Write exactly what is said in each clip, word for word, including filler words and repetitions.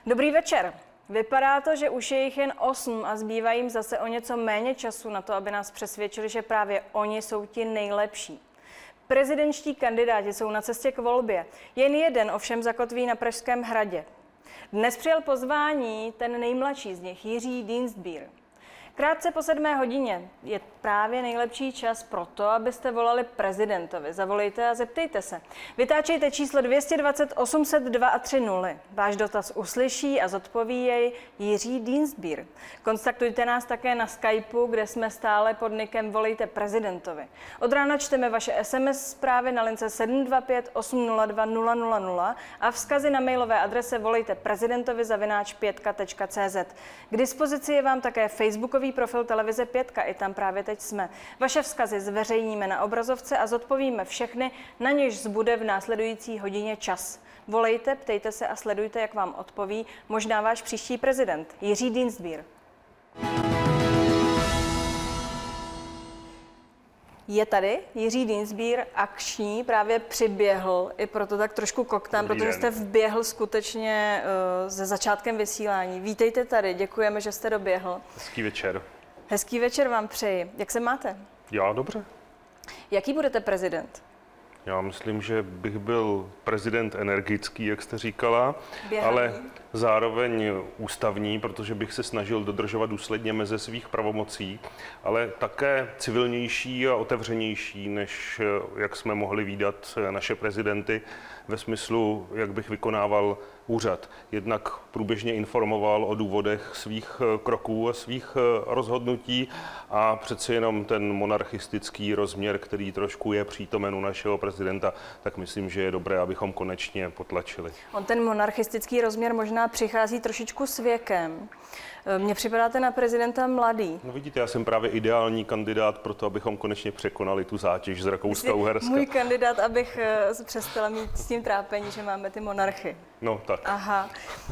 Dobrý večer. Vypadá to, že už je jich jen osm a zbývá jim zase o něco méně času na to, aby nás přesvědčili, že právě oni jsou ti nejlepší. Prezidentští kandidáti jsou na cestě k volbě. Jen jeden ovšem zakotví na Pražském hradě. Dnes přijel pozvání ten nejmladší z nich, Jiří Dienstbier. Krátce po sedmé hodině je právě nejlepší čas pro to, abyste volali prezidentovi. Zavolejte a zeptejte se. Vytáčejte číslo dvě stě dvacet osm set dva a tři nuly. Váš dotaz uslyší a zodpoví jej Jiří Dienstbier. Kontaktujte nás také na Skypeu, kde jsme stále pod nikem Volejte prezidentovi. Od rána čteme vaše es em es zprávy na lince sedm dva pět osm nula dva nula nula nula a vzkazy na mailové adrese volejteprezidentovi zavináč pětka tečka cé zet. K dispozici je vám také facebookový profil televize Pětka, i tam právě teď jsme. Vaše vzkazy zveřejníme na obrazovce a zodpovíme všechny, na něž zbude v následující hodině čas. Volejte, ptejte se a sledujte, jak vám odpoví možná váš příští prezident, Jiří Dienstbier. Je tady Jiří Dienstbier, akční, právě přiběhl, i proto tak trošku koktám, Dobrý protože den. jste vběhl skutečně uh, se začátkem vysílání. Vítejte tady, děkujeme, že jste doběhl. Hezký večer. Hezký večer vám přeji. Jak se máte? Já dobře. Jaký budete prezident? Já myslím, že bych byl prezident energický, jak jste říkala, Běhaný. ale zároveň ústavní, protože bych se snažil dodržovat důsledně meze svých pravomocí, ale také civilnější a otevřenější, než jak jsme mohli vídat naše prezidenty, ve smyslu, jak bych vykonával úřad. Jednak průběžně informoval o důvodech svých kroků a svých rozhodnutí a přeci jenom ten monarchistický rozměr, který trošku je přítomen u našeho prezidenta, tak myslím, že je dobré, abychom konečně potlačili. On ten monarchistický rozměr možná přichází trošičku s věkem. Mně připadáte na prezidenta mladý. No vidíte, já jsem právě ideální kandidát pro to, abychom konečně překonali tu zátěž z Rakouska-Uherska. Můj kandidát, abych se přestala mít s tím trápení, že máme ty monarchy. No tak. Aha.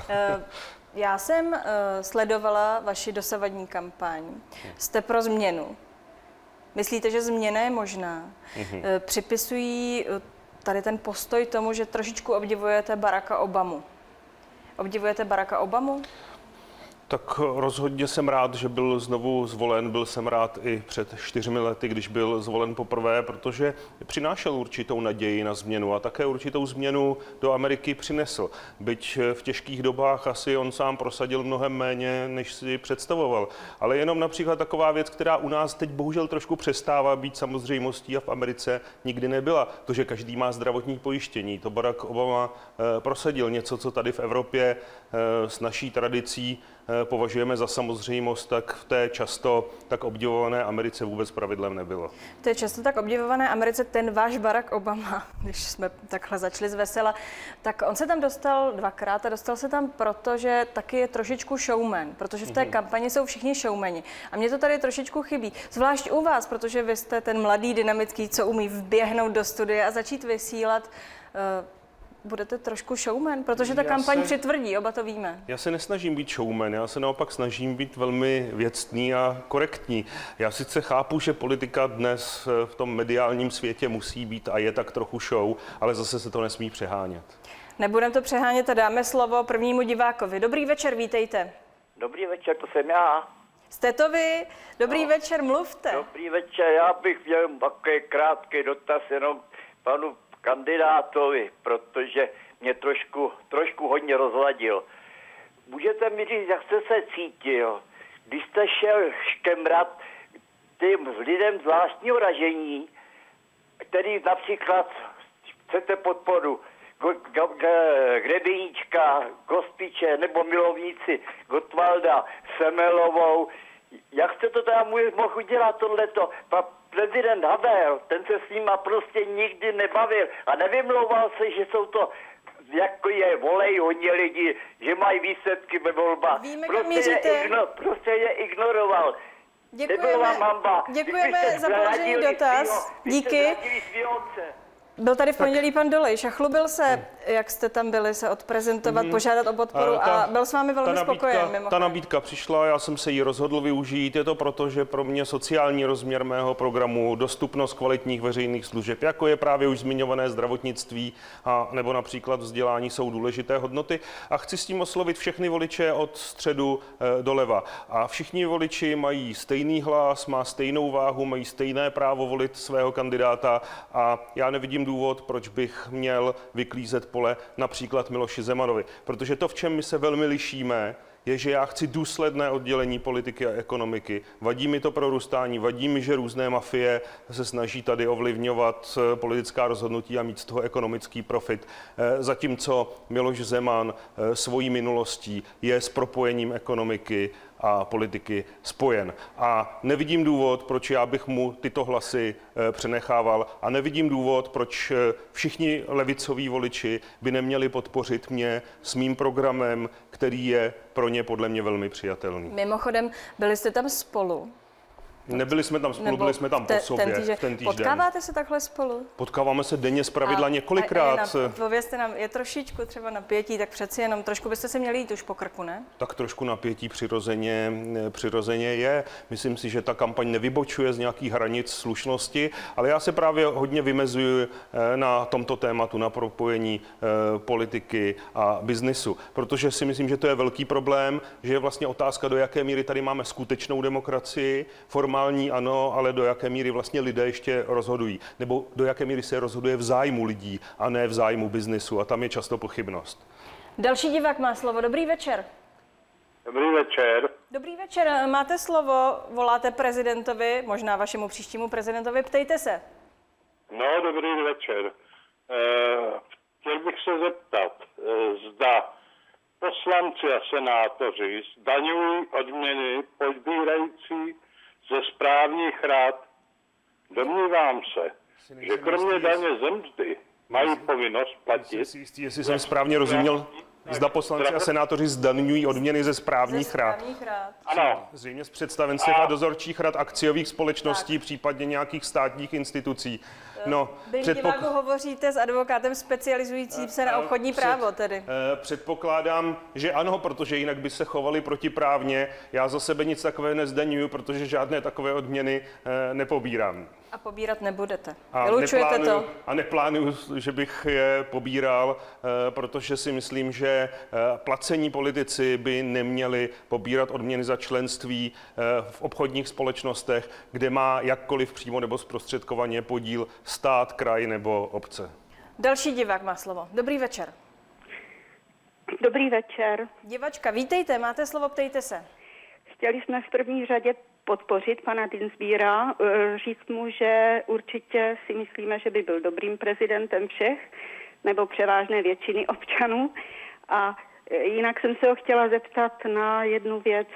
Já jsem sledovala vaši dosavadní kampaň. Jste pro změnu. Myslíte, že změna je možná? Mhm. Připisují tady ten postoj tomu, že trošičku obdivujete Baracka Obamu. Obdivujete Baracka Obamu? Tak rozhodně jsem rád, že byl znovu zvolen. Byl jsem rád i před čtyřmi lety, když byl zvolen poprvé, protože přinášel určitou naději na změnu a také určitou změnu do Ameriky přinesl. Byť v těžkých dobách asi on sám prosadil mnohem méně, než si představoval. Ale jenom například taková věc, která u nás teď bohužel trošku přestává být samozřejmostí a v Americe nikdy nebyla. To, že každý má zdravotní pojištění. To Barack Obama prosadil něco, co tady v Evropě s naší tradicí považujeme za samozřejmost, tak v té často tak obdivované Americe vůbec pravidlem nebylo. V té často tak obdivované Americe ten váš Barack Obama, když jsme takhle začali z vesela, tak on se tam dostal dvakrát a dostal se tam proto, že taky je trošičku showman, protože v té mm-hmm. kampani jsou všichni showmani. A mně to tady trošičku chybí. Zvlášť u vás, protože vy jste ten mladý, dynamický, co umí vběhnout do studia a začít vysílat. Uh, Budete trošku showman, protože ta já kampaň se, přitvrdí, oba to víme. Já se nesnažím být showman, já se naopak snažím být velmi věcný a korektní. Já sice chápu, že politika dnes v tom mediálním světě musí být a je tak trochu show, ale zase se to nesmí přehánět. Nebudeme to přehánět a dáme slovo prvnímu divákovi. Dobrý večer, vítejte. Dobrý večer, to jsem já. Jste to vy? Dobrý no. večer, mluvte. Dobrý večer, já bych měl takový krátký dotaz jenom panu kandidátovi, protože mě trošku, trošku hodně rozladil. Můžete mi říct, jak jste se cítil, když jste šel škemrat tím lidem zvláštního ražení, který například chcete podporu Grebeníčka, Gospiče nebo milovníci Gottwalda, Semelovou. Jak jste to teda mohl udělat tohleto? Prezident Havel, ten se s nima prostě nikdy nebavil a nevymlouval se, že jsou to, jako je, volej hodně lidí, že mají výsledky ve volbách. Víme, prostě, je igno, prostě je ignoroval. Děkujeme, děkujeme za položený dotaz. Svýho, díky. Byl tady v pondělí pan Dolejš a chlubil se jak jste tam byli se odprezentovat, mm-hmm. požádat o podporu ta, a byl s vámi velmi ta spokojen. Nabídka, ta nabídka přišla, já jsem se jí rozhodl využít. Je to proto, že pro mě sociální rozměr mého programu, dostupnost kvalitních veřejných služeb, jako je právě už zmiňované zdravotnictví a nebo například vzdělání, jsou důležité hodnoty. A chci s tím oslovit všechny voliče od středu e, doleva. A všichni voliči mají stejný hlas, má stejnou váhu, mají stejné právo volit svého kandidáta a já nevidím důvod, proč bych měl vyklízet pole například Miloši Zemanovi. Protože to, v čem my se velmi lišíme, je, že já chci důsledné oddělení politiky a ekonomiky. Vadí mi to prorůstání, vadí mi, že různé mafie se snaží tady ovlivňovat politická rozhodnutí a mít z toho ekonomický profit. Zatímco Miloš Zeman svojí minulostí je s propojením ekonomiky a politiky spojen. A nevidím důvod, proč já bych mu tyto hlasy přenechával a nevidím důvod, proč všichni levicoví voliči by neměli podpořit mě s mým programem, který je pro ně podle mě velmi přijatelný. Mimochodem, byli jste tam spolu? Nebyli jsme tam spolu, byli jsme tam te, po sobě ten týžden. Ten týžden. Potkáváte se takhle spolu? Potkáváme se denně zpravidla několikrát. Povězte nám, je trošičku třeba napětí, tak přeci jenom trošku byste si měli jít už po krku, ne? Tak trošku napětí přirozeně, přirozeně je. Myslím si, že ta kampaň nevybočuje z nějakých hranic slušnosti, ale já se právě hodně vymezuji na tomto tématu, na propojení politiky a biznisu, protože si myslím, že to je velký problém, že je vlastně otázka, do jaké míry tady máme skutečnou demokracii, formální ano, ale do jaké míry vlastně lidé ještě rozhodují, nebo do jaké míry se rozhoduje v zájmu lidí a ne v zájmu biznisu a tam je často pochybnost. Další divák má slovo. Dobrý večer. Dobrý večer. Dobrý večer, máte slovo, voláte prezidentovi, možná vašemu příštímu prezidentovi, ptejte se. No, dobrý večer. E, chtěl bych se zeptat, e, zda poslanci a senátoři zdaňují odměny pobírající ze správních rad. Domnívám se, že kromě daně ze mzdy mají povinnost platit. Jsi jistý, jestli jsem správně rozuměl, zda poslanci a senátoři zdaňují odměny ze správních rad. Ano. Zřejmě z představenstev a dozorčích rad akciových společností, tak. Případně nějakých státních institucí. No, Byli předpok... diváku hovoříte s advokátem specializujícím se na obchodní Před, právo tedy. Předpokládám, že ano, protože jinak by se chovali protiprávně. Já za sebe nic takového nezdaňuju, protože žádné takové odměny nepobírám. A pobírat nebudete. A Vylučujete neplánuju, to? A neplánuju, že bych je pobíral, protože si myslím, že placení politici by neměli pobírat odměny za členství v obchodních společnostech, kde má jakkoliv přímo nebo zprostředkovaně podíl stát, kraj nebo obce. Další divák má slovo. Dobrý večer. Dobrý večer. Divačka, vítejte, máte slovo, ptejte se. Chtěli jsme v první řadě podpořit pana Dienstbiera, říct mu, že určitě si myslíme, že by byl dobrým prezidentem všech, nebo převážné většiny občanů. A jinak jsem se ho chtěla zeptat na jednu věc.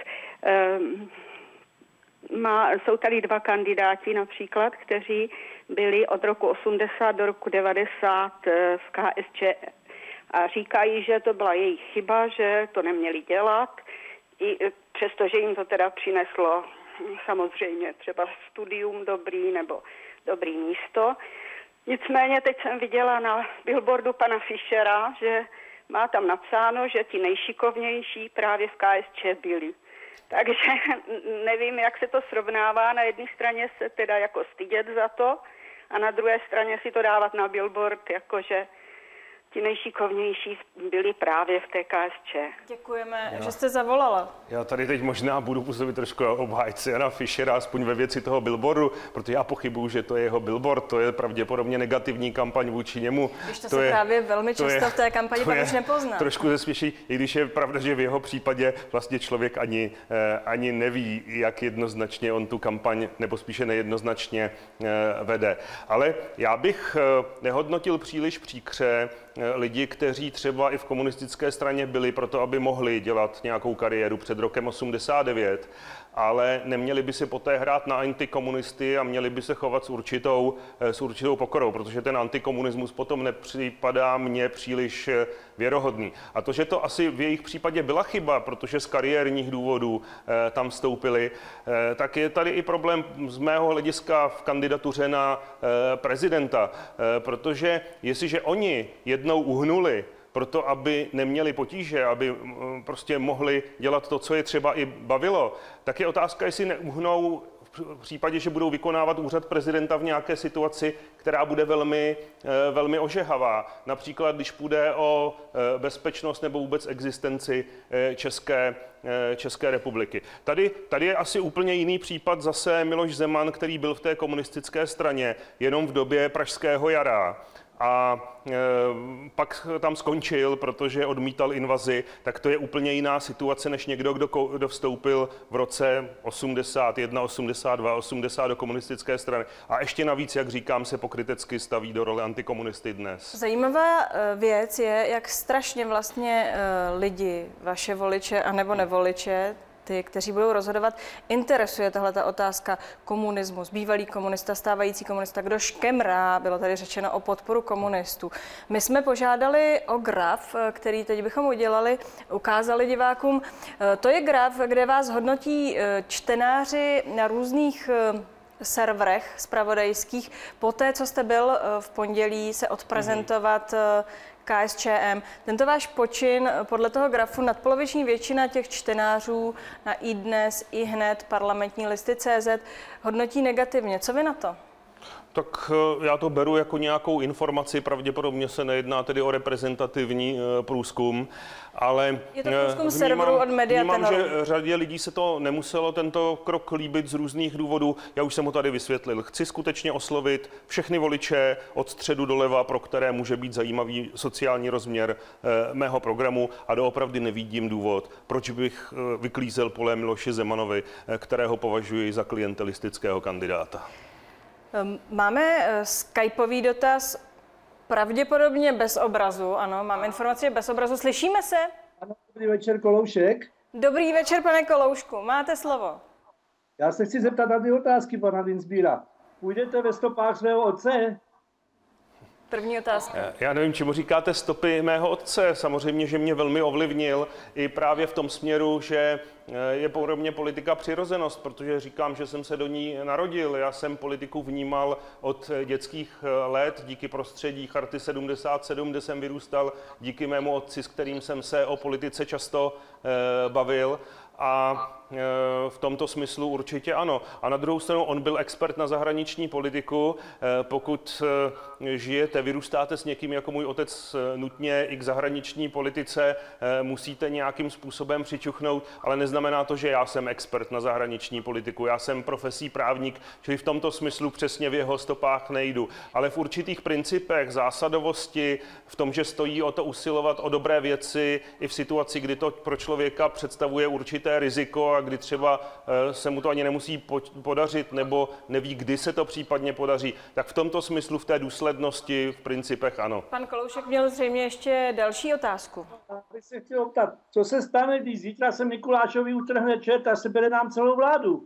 Má, jsou tady dva kandidáti například, kteří byli od roku osmdesát do roku devadesát v K S Č a říkají, že to byla jejich chyba, že to neměli dělat, i přestože jim to teda přineslo samozřejmě třeba studium dobrý nebo dobrý místo. Nicméně teď jsem viděla na billboardu pana Fischera, že má tam napsáno, že ti nejšikovnější právě v K S Č byli. Takže nevím, jak se to srovnává. Na jedné straně se teda jako stydět za to a na druhé straně si to dávat na billboard, jakože ti nejšikovnější byli právě v té K S Č. Děkujeme, já, že jste zavolala. Já tady teď možná budu působit trošku obhájci Jana Fischera, aspoň ve věci toho billboardu, protože já pochybuju, že to je jeho billboard, to je pravděpodobně negativní kampaň vůči němu. Když to, to se je, právě velmi často je, v té kampani pak už nepozná. Trošku zesměší, i když je pravda, že v jeho případě vlastně člověk ani, eh, ani neví, jak jednoznačně on tu kampaň, nebo spíše nejednoznačně eh, vede. Ale já bych eh, nehodnotil příliš příkře lidi, kteří třeba i v komunistické straně byli proto, aby mohli dělat nějakou kariéru před rokem osmdesát devět, ale neměli by si poté hrát na antikomunisty a měli by se chovat s určitou, s určitou pokorou, protože ten antikomunismus potom nepřipadá mně příliš věrohodný. A to, že to asi v jejich případě byla chyba, protože z kariérních důvodů eh, tam vstoupili, eh, tak je tady i problém z mého hlediska v kandidatuře na eh, prezidenta, eh, protože jestliže oni jedno jednou uhnuli, proto aby neměli potíže, aby prostě mohli dělat to, co je třeba i bavilo, tak je otázka, jestli neuhnou v případě, že budou vykonávat úřad prezidenta v nějaké situaci, která bude velmi, velmi ožehavá. Například, když půjde o bezpečnost nebo vůbec existenci České, České republiky. Tady, tady je asi úplně jiný případ zase Miloš Zeman, který byl v té komunistické straně jenom v době Pražského jara. A e, pak tam skončil, protože odmítal invazi, tak to je úplně jiná situace, než někdo, kdo, kdo vstoupil v roce osmdesát jedna, osmdesát dva, osmdesát do komunistické strany. A ještě navíc, jak říkám, se pokrytecky staví do role antikomunisty dnes. Zajímavá věc je, jak strašně vlastně lidi, vaše voliče anebo nevoliče, ty, kteří budou rozhodovat, interesuje tahle ta otázka komunismus, bývalý komunista, stávající komunista, kdo škemrá, bylo tady řečeno o podporu komunistů. My jsme požádali o graf, který teď bychom udělali, ukázali divákům. To je graf, kde vás hodnotí čtenáři na různých serverech zpravodajských, poté, co jste byl v pondělí se odprezentovat K S Č M. Tento váš počin, podle toho grafu, nadpoloviční většina těch čtenářů na iDnes, iHned, parlamentní listy tečka cé zet hodnotí negativně. Co vy na to? Tak já to beru jako nějakou informaci, pravděpodobně se nejedná tedy o reprezentativní průzkum, ale je to průzkum serveru od Mediatenoru. Vnímám, že řadě lidí se to nemuselo tento krok líbit z různých důvodů. Já už jsem ho tady vysvětlil. Chci skutečně oslovit všechny voliče od středu doleva, pro které může být zajímavý sociální rozměr mého programu a doopravdy nevidím důvod, proč bych vyklízel pole Miloši Zemanovi, kterého považuji za klientelistického kandidáta. Máme skypový dotaz, pravděpodobně bez obrazu, ano, mám informaci bez obrazu. Slyšíme se? Ano, dobrý večer, Koloušek. Dobrý večer, pane Koloušku, máte slovo. Já se chci zeptat na ty otázky pana Dienstbiera. Půjdete ve stopách svého otce? První otázka. Já nevím, čemu říkáte stopy mého otce. Samozřejmě, že mě velmi ovlivnil i právě v tom směru, že je pro mě politika přirozenost, protože říkám, že jsem se do ní narodil. Já jsem politiku vnímal od dětských let díky prostředí Charty sedmdesát sedm, kde jsem vyrůstal, díky mému otci, s kterým jsem se o politice často bavil. A v tomto smyslu určitě ano. A na druhou stranu on byl expert na zahraniční politiku. Pokud žijete, vyrůstáte s někým jako můj otec nutně i k zahraniční politice, musíte nějakým způsobem přičuchnout, ale neznamená to, že já jsem expert na zahraniční politiku. Já jsem profesí právník, čili v tomto smyslu přesně v jeho stopách nejdu. Ale v určitých principech, zásadovosti, v tom, že stojí o to usilovat o dobré věci i v situaci, kdy to pro člověka představuje určité riziko a kdy třeba se mu to ani nemusí podařit nebo neví, kdy se to případně podaří, tak v tomto smyslu, v té důslednosti, v principech ano. Pan Koloušek měl zřejmě ještě další otázku. Já bych se chtěl optat, co se stane, když zítra se Mikulášovi utrhne čert a sebere nám celou vládu?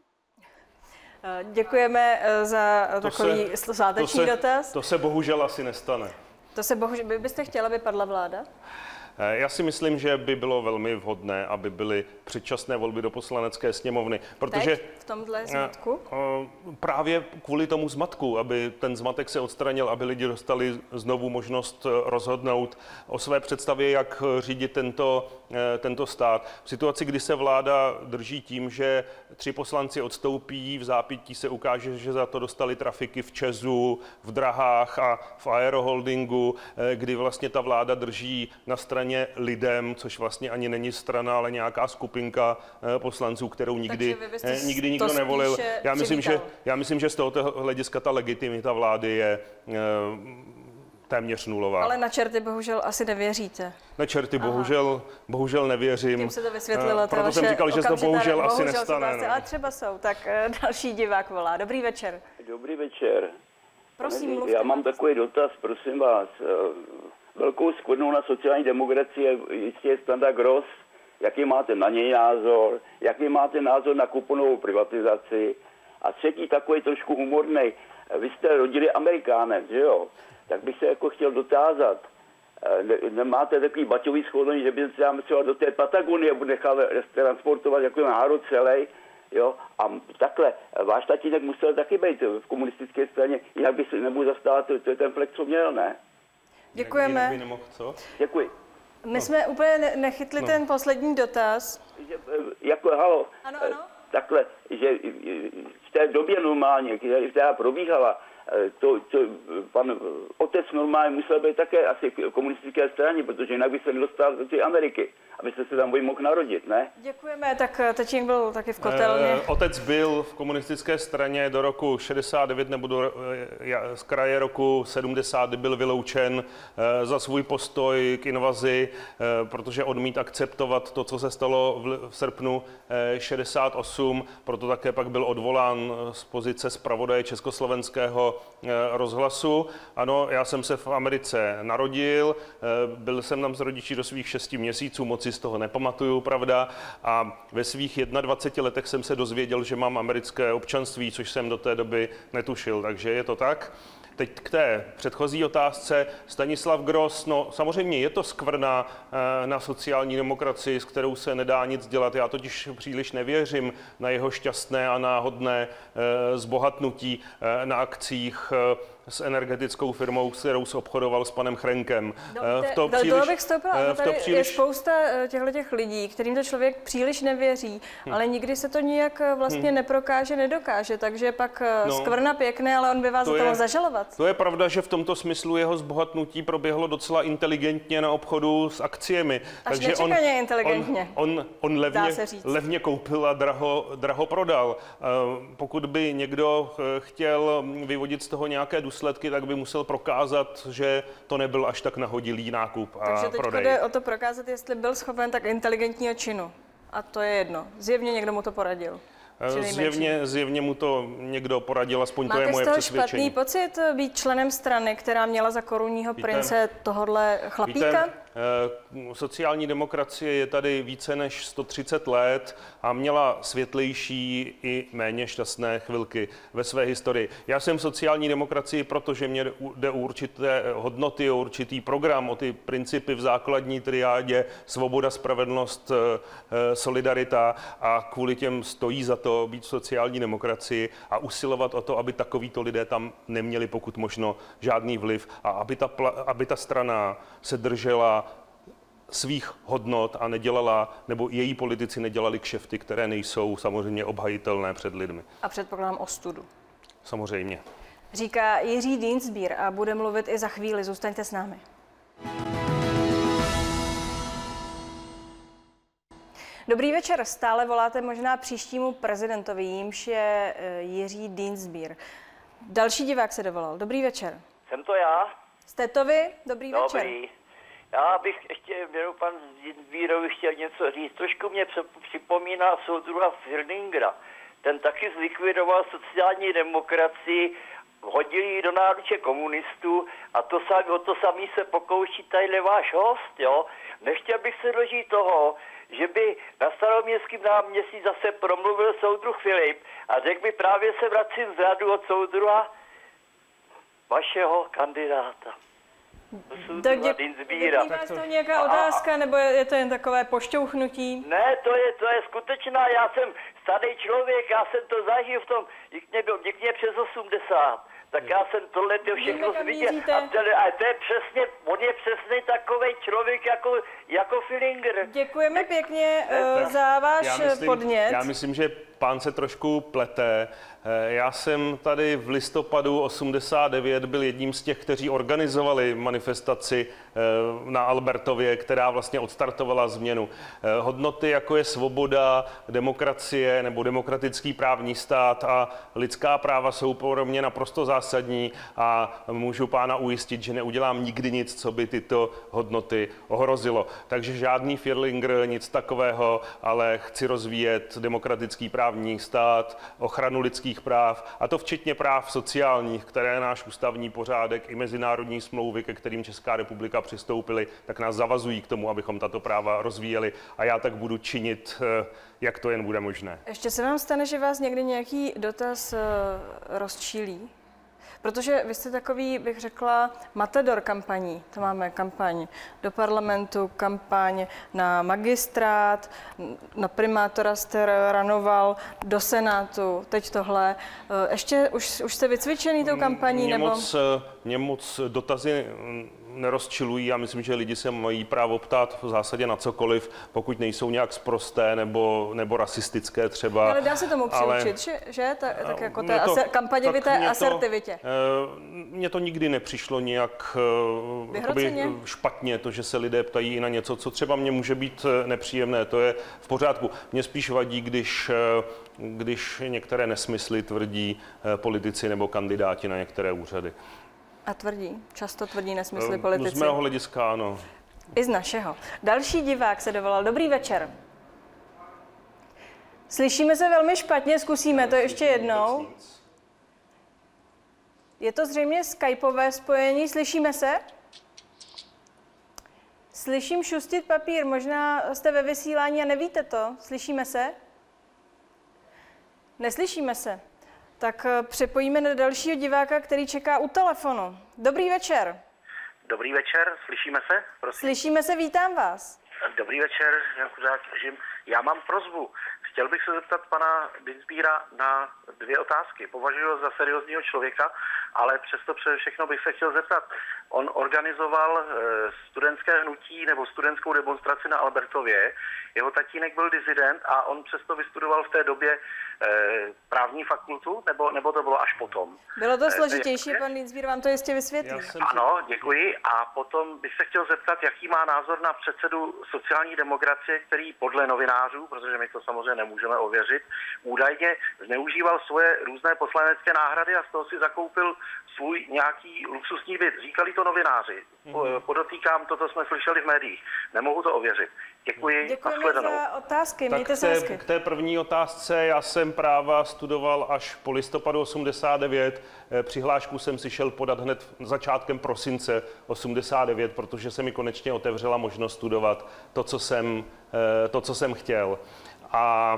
Děkujeme za to takový se, sváteční to se, dotaz. To se bohužel asi nestane. To se bohužel, vy byste chtěla, aby padla vláda? Já si myslím, že by bylo velmi vhodné, aby byly předčasné volby do Poslanecké sněmovny, protože teď, v tomhle zmatku? Právě kvůli tomu zmatku, aby ten zmatek se odstranil, aby lidi dostali znovu možnost rozhodnout o své představě, jak řídit tento, tento stát. V situaci, kdy se vláda drží tím, že tři poslanci odstoupí, v zápětí se ukáže, že za to dostali trafiky v ČEZu, v drahách a v Aeroholdingu, kdy vlastně ta vláda drží na straně lidem, což vlastně ani není strana, ale nějaká skupinka poslanců, kterou nikdy, nikdy nikdo nevolil. Já myslím, že, já myslím, že z tohoto hlediska ta legitimita vlády je téměř nulová. Ale na čerty bohužel asi nevěříte. Na čerty bohužel, bohužel nevěřím. Tím se to vysvětlilo. Proto jsem říkal, že to bohužel asi bohužel nestane. No. Ale třeba jsou. Tak další divák volá. Dobrý večer. Dobrý večer. Prosím, mluvte. Já mám takový dotaz, prosím vás. Velkou skvrnou na sociální demokracii je jistě Standa Gross. Jaký máte na něj názor? Jaký máte názor na kuponovou privatizaci? A třetí takový trošku humorný. Vy jste rodili Amerikánem, že jo? Tak bych se jako chtěl dotázat. Ne, nemáte takový baťový schodlení, že by se tam třeba do té Patagonie nechal transportovat jako národ celý, jo? A takhle, váš tatínek musel taky být v komunistické straně, jinak by se nemohl zastávat ten flek, co měl, ne? Děkujeme. Jinak by nemohl, co? Děkuji. My no. jsme úplně ne- nechytli no. ten poslední dotaz. Že, jako, halo, Ano, ano. takhle, že v té době normálně, která probíhala, to, to pan otec normálně musel být také asi komunistické straně, protože jinak by se nedostal do té Ameriky, abyste se tam mohl narodit, ne? Děkujeme, tak tatínek byl taky v kotelně. E, otec byl v komunistické straně do roku šedesát devět nebo do, z kraje roku sedmdesát, kdy byl vyloučen e, za svůj postoj k invazi, e, protože odmít akceptovat to, co se stalo v, v srpnu e, šedesát osm, proto také pak byl odvolán z pozice zpravodaje československého e, rozhlasu. Ano, já jsem se v Americe narodil, e, byl jsem tam s rodiči do svých šesti měsíců, moc si z toho nepamatuju, pravda, a ve svých jednadvaceti letech jsem se dozvěděl, že mám americké občanství, což jsem do té doby netušil, takže je to tak. Teď k té předchozí otázce. Stanislav Gross, no samozřejmě je to skvrna e, na sociální demokracii, s kterou se nedá nic dělat. Já totiž příliš nevěřím na jeho šťastné a náhodné e, zbohatnutí e, na akcích e, s energetickou firmou, s kterou se obchodoval s panem Chrenkem. No, v to příliš, do bych vstoupila, v to tady příliš... je spousta těchto lidí, kterým to člověk příliš nevěří, hm. ale nikdy se to nijak vlastně hm. neprokáže, nedokáže, takže pak no, skvrna pěkné, ale on by vás za to mohl zažalovat. To je pravda, že v tomto smyslu jeho zbohatnutí proběhlo docela inteligentně na obchodu s akciemi. Až takže on, inteligentně. On, on, on levně, levně koupil a draho, draho prodal. Pokud by někdo chtěl vyvodit z toho nějaké důsledky, tak by musel prokázat, že to nebyl až tak nahodilý nákup a Takže teď prodej. jde o to prokázat, jestli byl schopen tak inteligentního činu. A to je jedno. Zjevně někdo mu to poradil. Zjevně, zjevně mu to někdo poradil, aspoň Máte to je moje přesvědčení. Máte z toho špatný pocit být členem strany, která měla za korunního Víte, prince tohodle chlapíka? Víte, sociální demokracie je tady více než sto třicet let a měla světlejší i méně šťastné chvilky ve své historii. Já jsem v sociální demokracii, protože mě jde o určité hodnoty, o určitý program, o ty principy v základní triádě svoboda, spravedlnost, solidarita a kvůli těm stojí za to být v sociální demokracii a usilovat o to, aby takovýto lidé tam neměli pokud možno žádný vliv a aby ta, aby ta strana se držela svých hodnot a nedělala, nebo její politici nedělali kšefty, které nejsou samozřejmě obhajitelné před lidmi. A předpokládám ostudu. Samozřejmě. Říká Jiří Dienstbier a bude mluvit i za chvíli. Zůstaňte s námi. Dobrý večer. Stále voláte možná příštímu prezidentovi, jímž je Jiří Dienstbier. Další divák se dovolal. Dobrý večer. Jsem to já. Jste to vy? Dobrý, Dobrý. večer. Já bych ještě měl pan Dienstbierovi chtěl něco říct. Trošku mě připomíná soudruha Fierlingera. Ten taky zlikvidoval sociální demokracii, hodil ji do náruče komunistů a to sami, o to samý se pokouší tadyhle váš host, jo. Nechtěl bych se dožít toho, že by na Staroměstském náměstí zase promluvil soudruh Filip a řekl mi, právě se vracím z radu od soudruha vašeho kandidáta. Tak děkuji. Vás to nějaká otázka, nebo je to jen takové pošťouchnutí? Ne, to je, to je skutečná, já jsem starý člověk, já jsem to zažil v tom, někde byl někde přes osmdesát. Tak já jsem tohle to všechno viděl. A, a to je přesně, on je přesně takovej člověk jako, jako Fierlinger. Děkujeme pěkně uh, za váš já myslím, podnět. Já myslím, že pán se trošku plete. Já jsem tady v listopadu osmdesát devět byl jedním z těch, kteří organizovali manifestaci na Albertově, která vlastně odstartovala změnu. Hodnoty, jako je svoboda, demokracie nebo demokratický právní stát a lidská práva jsou pro mě naprosto zásadní a můžu pána ujistit, že neudělám nikdy nic, co by tyto hodnoty ohrozilo. Takže žádný Fierlinger, nic takového, ale chci rozvíjet demokratický právní stát, ochranu lidských práv, a to včetně práv sociálních, které náš ústavní pořádek i mezinárodní smlouvy, ke kterým Česká republika přistoupily, tak nás zavazují k tomu, abychom tato práva rozvíjeli a já tak budu činit, jak to jen bude možné. Ještě se vám stane, že vás někdy nějaký dotaz rozčílí? Protože vy jste takový, bych řekla, matador kampaní. To máme kampaň do parlamentu, kampaň na magistrát, na primátora jste ranoval, do senátu, teď tohle. Ještě už, už jste vycvičený tou kampaní? Mě, nebo? moc, mě moc dotazy nerozčilují. Já myslím, že lidi se mají právo ptát v zásadě na cokoliv, pokud nejsou nějak sprosté nebo, nebo rasistické třeba. Ale dá se tomu přiučit, ale, že, že? Tak, tak jako té to, kampaně vy té asertivitě. Mně to nikdy nepřišlo nějak špatně, to, že se lidé ptají i na něco, co třeba mně může být nepříjemné. To je v pořádku. Mně spíš vadí, když, když některé nesmysly tvrdí politici nebo kandidáti na některé úřady. A tvrdí? Často tvrdí nesmysly politici? Z mého hlediska ano. I z našeho. Další divák se dovolal. Dobrý večer. Slyšíme se velmi špatně, zkusíme to ještě jednou. Je to zřejmě skypové spojení, slyšíme se? Slyším šustit papír, možná jste ve vysílání a nevíte to. Slyšíme se? Neslyšíme se. Tak připojíme na dalšího diváka, který čeká u telefonu. Dobrý večer. Dobrý večer, slyšíme se? Prosím. Slyšíme se, vítám vás. Dobrý večer, Jan Kuřák. Já mám prosbu. Chtěl bych se zeptat pana Dienstbiera na dvě otázky. Považuji ho za seriózního člověka, ale přesto přede všechno bych se chtěl zeptat. On organizoval studentské hnutí nebo studentskou demonstraci na Albertově. Jeho tatínek byl dizident a on přesto vystudoval v té době právní fakultu, nebo, nebo to bylo až potom? Bylo to složitější, pan Dienstbier vám to jistě vysvětlí. Ano, děkuji. A potom bych se chtěl zeptat, jaký má názor na předsedu sociální demokracie, který podle novinářů, protože my to samozřejmě nemůžeme ověřit, údajně zneužíval svoje různé poslanecké náhrady a z toho si zakoupil svůj nějaký luxusní byt. Říkali to novináři. Podotýkám, toto jsme slyšeli v médiích. Nemohu to ověřit. Děkuji. Děkujeme za otázky. Mějte se hezky. K té první otázce, já jsem práva studoval až po listopadu osmdesát devět. Přihlášku jsem si šel podat hned začátkem prosince osmdesát devět, protože se mi konečně otevřela možnost studovat to, co jsem, to, co jsem chtěl. A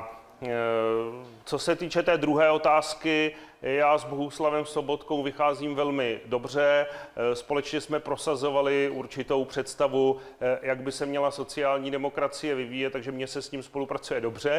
co se týče té druhé otázky, já s Bohuslavem Sobotkou vycházím velmi dobře. Společně jsme prosazovali určitou představu, jak by se měla sociální demokracie vyvíjet, takže mně se s ním spolupracuje dobře.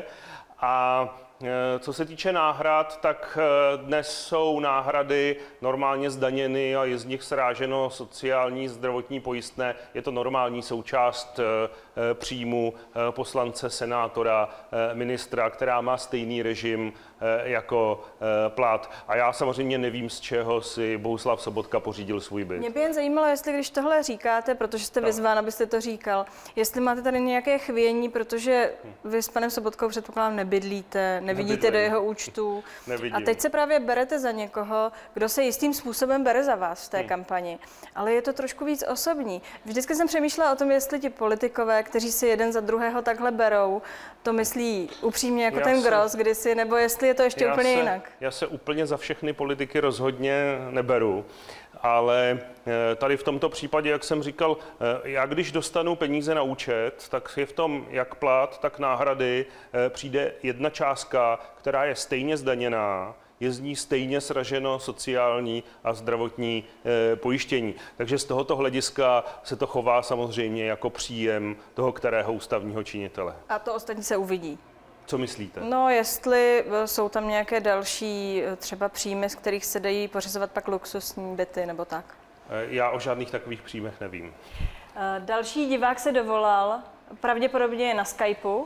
A co se týče náhrad, tak dnes jsou náhrady normálně zdaněny a je z nich sráženo sociální zdravotní pojistné. Je to normální součást příjmu poslance, senátora, ministra, která má stejný režim jako plat. A já samozřejmě nevím, z čeho si Bohuslav Sobotka pořídil svůj byt. Mě by jen zajímalo, jestli když tohle říkáte, protože jste vyzván, abyste to říkal, jestli máte tady nějaké chvění, protože vy s panem Sobotkou předpokládám nebydlíte, nevidíte Nebydlím. do jeho účtu. Nevidím. A teď se právě berete za někoho, kdo se jistým způsobem bere za vás v té hmm. kampani. Ale je to trošku víc osobní. Vždycky jsem přemýšlela o tom, jestli ti politikové, kteří si jeden za druhého takhle berou, to myslí upřímně jako já ten se, Gross kdysi, nebo jestli je to ještě úplně se, jinak. Já se úplně za všechny politiky rozhodně neberu. Ale tady v tomto případě, jak jsem říkal, já když dostanu peníze na účet, tak je v tom jak plat, tak náhrady přijde jedna částka, která je stejně zdaněná, je z ní stejně sraženo sociální a zdravotní pojištění. Takže z tohoto hlediska se to chová samozřejmě jako příjem toho kterého ústavního činitele. A to ostatní se uvidí. Co myslíte? No, jestli jsou tam nějaké další třeba příjmy, z kterých se dají pořizovat pak luxusní byty nebo tak? Já o žádných takových příjmech nevím. Další divák se dovolal, pravděpodobně je na Skypeu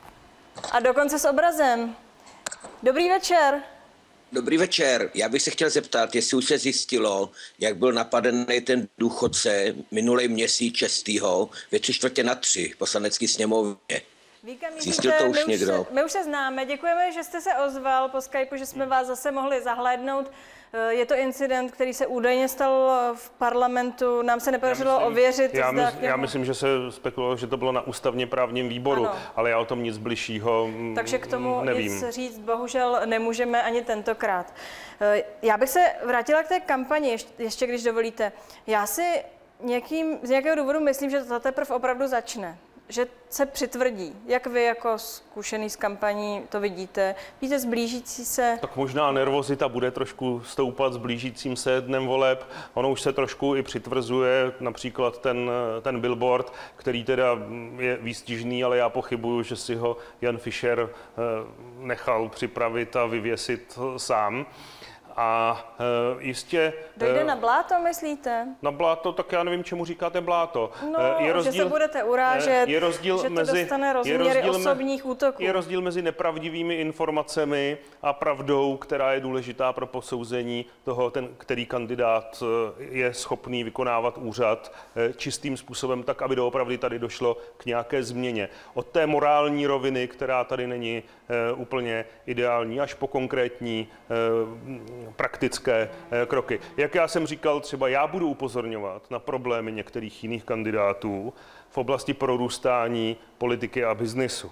a dokonce s obrazem. Dobrý večer. Dobrý večer. Já bych se chtěl zeptat, jestli už se zjistilo, jak byl napadený ten důchodce minulý měsíc šestého ve tři čtvrtě na tři v poslanecké sněmovně. Víka, Zjistil to už my někdo? Už se, my už se známe, děkujeme, že jste se ozval po Skypeu, že jsme vás zase mohli zahlédnout. Je to incident, který se údajně stal v parlamentu, nám se nepodařilo myslím, ověřit. Já, mys, já myslím, že se spekulovalo, že to bylo na ústavně právním výboru, ano. ale já o tom nic bližšího Takže k tomu nevím. nic říct bohužel nemůžeme ani tentokrát. Já bych se vrátila k té kampani, ještě když dovolíte. Já si někým, z nějakého důvodu myslím, že to teprve opravdu začne. Že se přitvrdí. Jak vy jako zkušený z kampaní to vidíte? Víte, zblížící se? Tak možná nervozita bude trošku stoupat s blížícím se dnem voleb. Ono už se trošku i přitvrzuje, například ten, ten billboard, který teda je výstižný, ale já pochybuju, že si ho Jan Fischer nechal připravit a vyvěsit sám. a jistě... Dojde na bláto, myslíte? Na bláto, tak já nevím, čemu říkáte bláto. No, je rozdíl, že se budete urážet, je rozdíl že to mezi, dostane rozměry osobních útoků. Je rozdíl mezi nepravdivými informacemi a pravdou, která je důležitá pro posouzení toho, ten, který kandidát je schopný vykonávat úřad čistým způsobem, tak, aby doopravdy tady došlo k nějaké změně. Od té morální roviny, která tady není úplně ideální, až po konkrétní praktické kroky. Jak já jsem říkal, třeba já budu upozorňovat na problémy některých jiných kandidátů v oblasti prorůstání politiky a biznisu.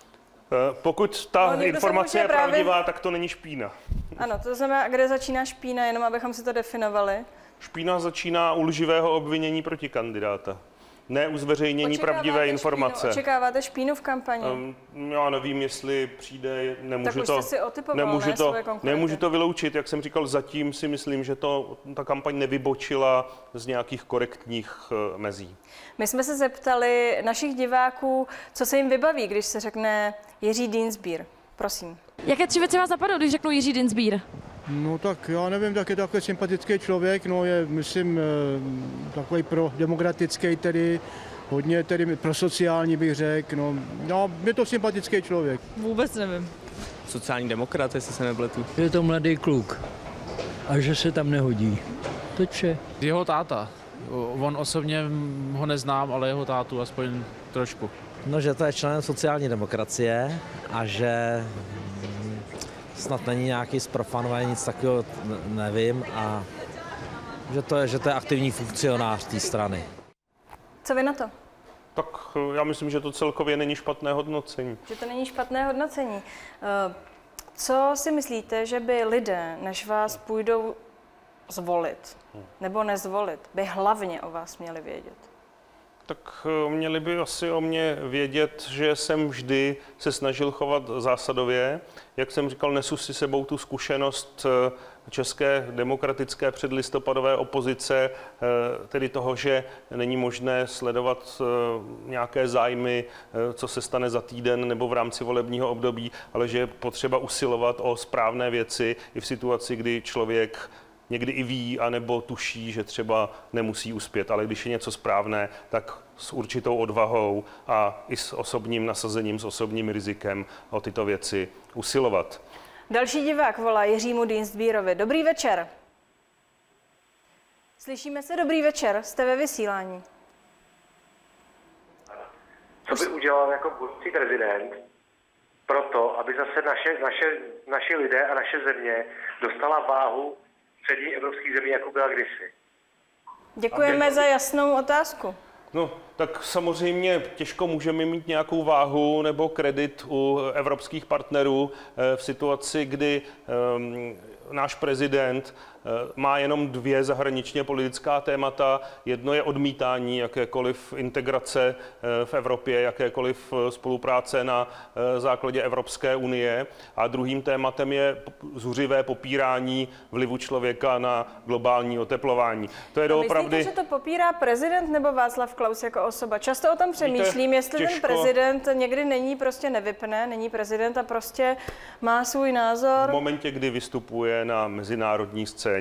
Pokud ta no, informace je právě... pravdivá, tak to není špína. Ano, to znamená, kde začíná špína, jenom abychom si to definovali. Špína začíná u lživého obvinění proti kandidáta. Ne u zveřejnění Očekáváte pravdivé informace. Špínu, očekáváte špínu v kampani? Um, já nevím, jestli přijde, nemůžu tak to, si nemůžu, ne, to, nemůžu to vyloučit. Jak jsem říkal, zatím si myslím, že to, ta kampaň nevybočila z nějakých korektních uh, mezí. My jsme se zeptali našich diváků, co se jim vybaví, když se řekne Jiří Dienstbier. Prosím. Jaké tři věci vás napadou, když řeknu Jiří Dienstbier? No tak já nevím, tak je takový sympatický člověk, no je, myslím, takový pro demokratický tedy, hodně tedy pro sociální bych řekl, no, no je to sympatický člověk. Vůbec nevím. Sociální demokrat, jestli se nepletu. Je to mladý kluk a že se tam nehodí, to je. Jeho táta, on osobně ho neznám, ale jeho tátu aspoň trošku. No, že to je členem sociální demokracie a že snad není nějaký zprofanovaný, nic takového nevím a že to je, že to je aktivní funkcionář té strany. Co vy na to? Tak já myslím, že to celkově není špatné hodnocení. Že to není špatné hodnocení. Co si myslíte, že by lidé, než vás půjdou zvolit nebo nezvolit, by hlavně o vás měli vědět? Tak měli by asi o mě vědět, že jsem vždy se snažil chovat zásadově. Jak jsem říkal, nesu si sebou tu zkušenost české demokratické předlistopadové opozice, tedy toho, že není možné sledovat nějaké zájmy, co se stane za týden nebo v rámci volebního období, ale že je potřeba usilovat o správné věci i v situaci, kdy člověk někdy i ví, anebo tuší, že třeba nemusí uspět, ale když je něco správné, tak s určitou odvahou a i s osobním nasazením, s osobním rizikem o tyto věci usilovat. Další divák volá Jiřímu Dienstbierovi. Dobrý večer. Slyšíme se, dobrý večer, jste ve vysílání. Co by udělal jako budoucí prezident pro to, aby zase naše, naše, naši lidé a naše země dostala váhu střední evropských zemí, jako byla kdysi? Děkujeme Aby... za jasnou otázku. No, tak samozřejmě těžko můžeme mít nějakou váhu nebo kredit u evropských partnerů v situaci, kdy um, náš prezident má jenom dvě zahraničně politická témata. Jedno je odmítání jakékoliv integrace v Evropě, jakékoliv spolupráce na základě Evropské unie. A druhým tématem je zuřivé popírání vlivu člověka na globální oteplování. To je doopravdy... Myslíte, že to popírá prezident nebo Václav Klaus jako osoba? Často o tom přemýšlím, Víte, jestli těžko... ten prezident někdy není prostě nevypne, není prezident a prostě má svůj názor. V momentě, kdy vystupuje na mezinárodní scéně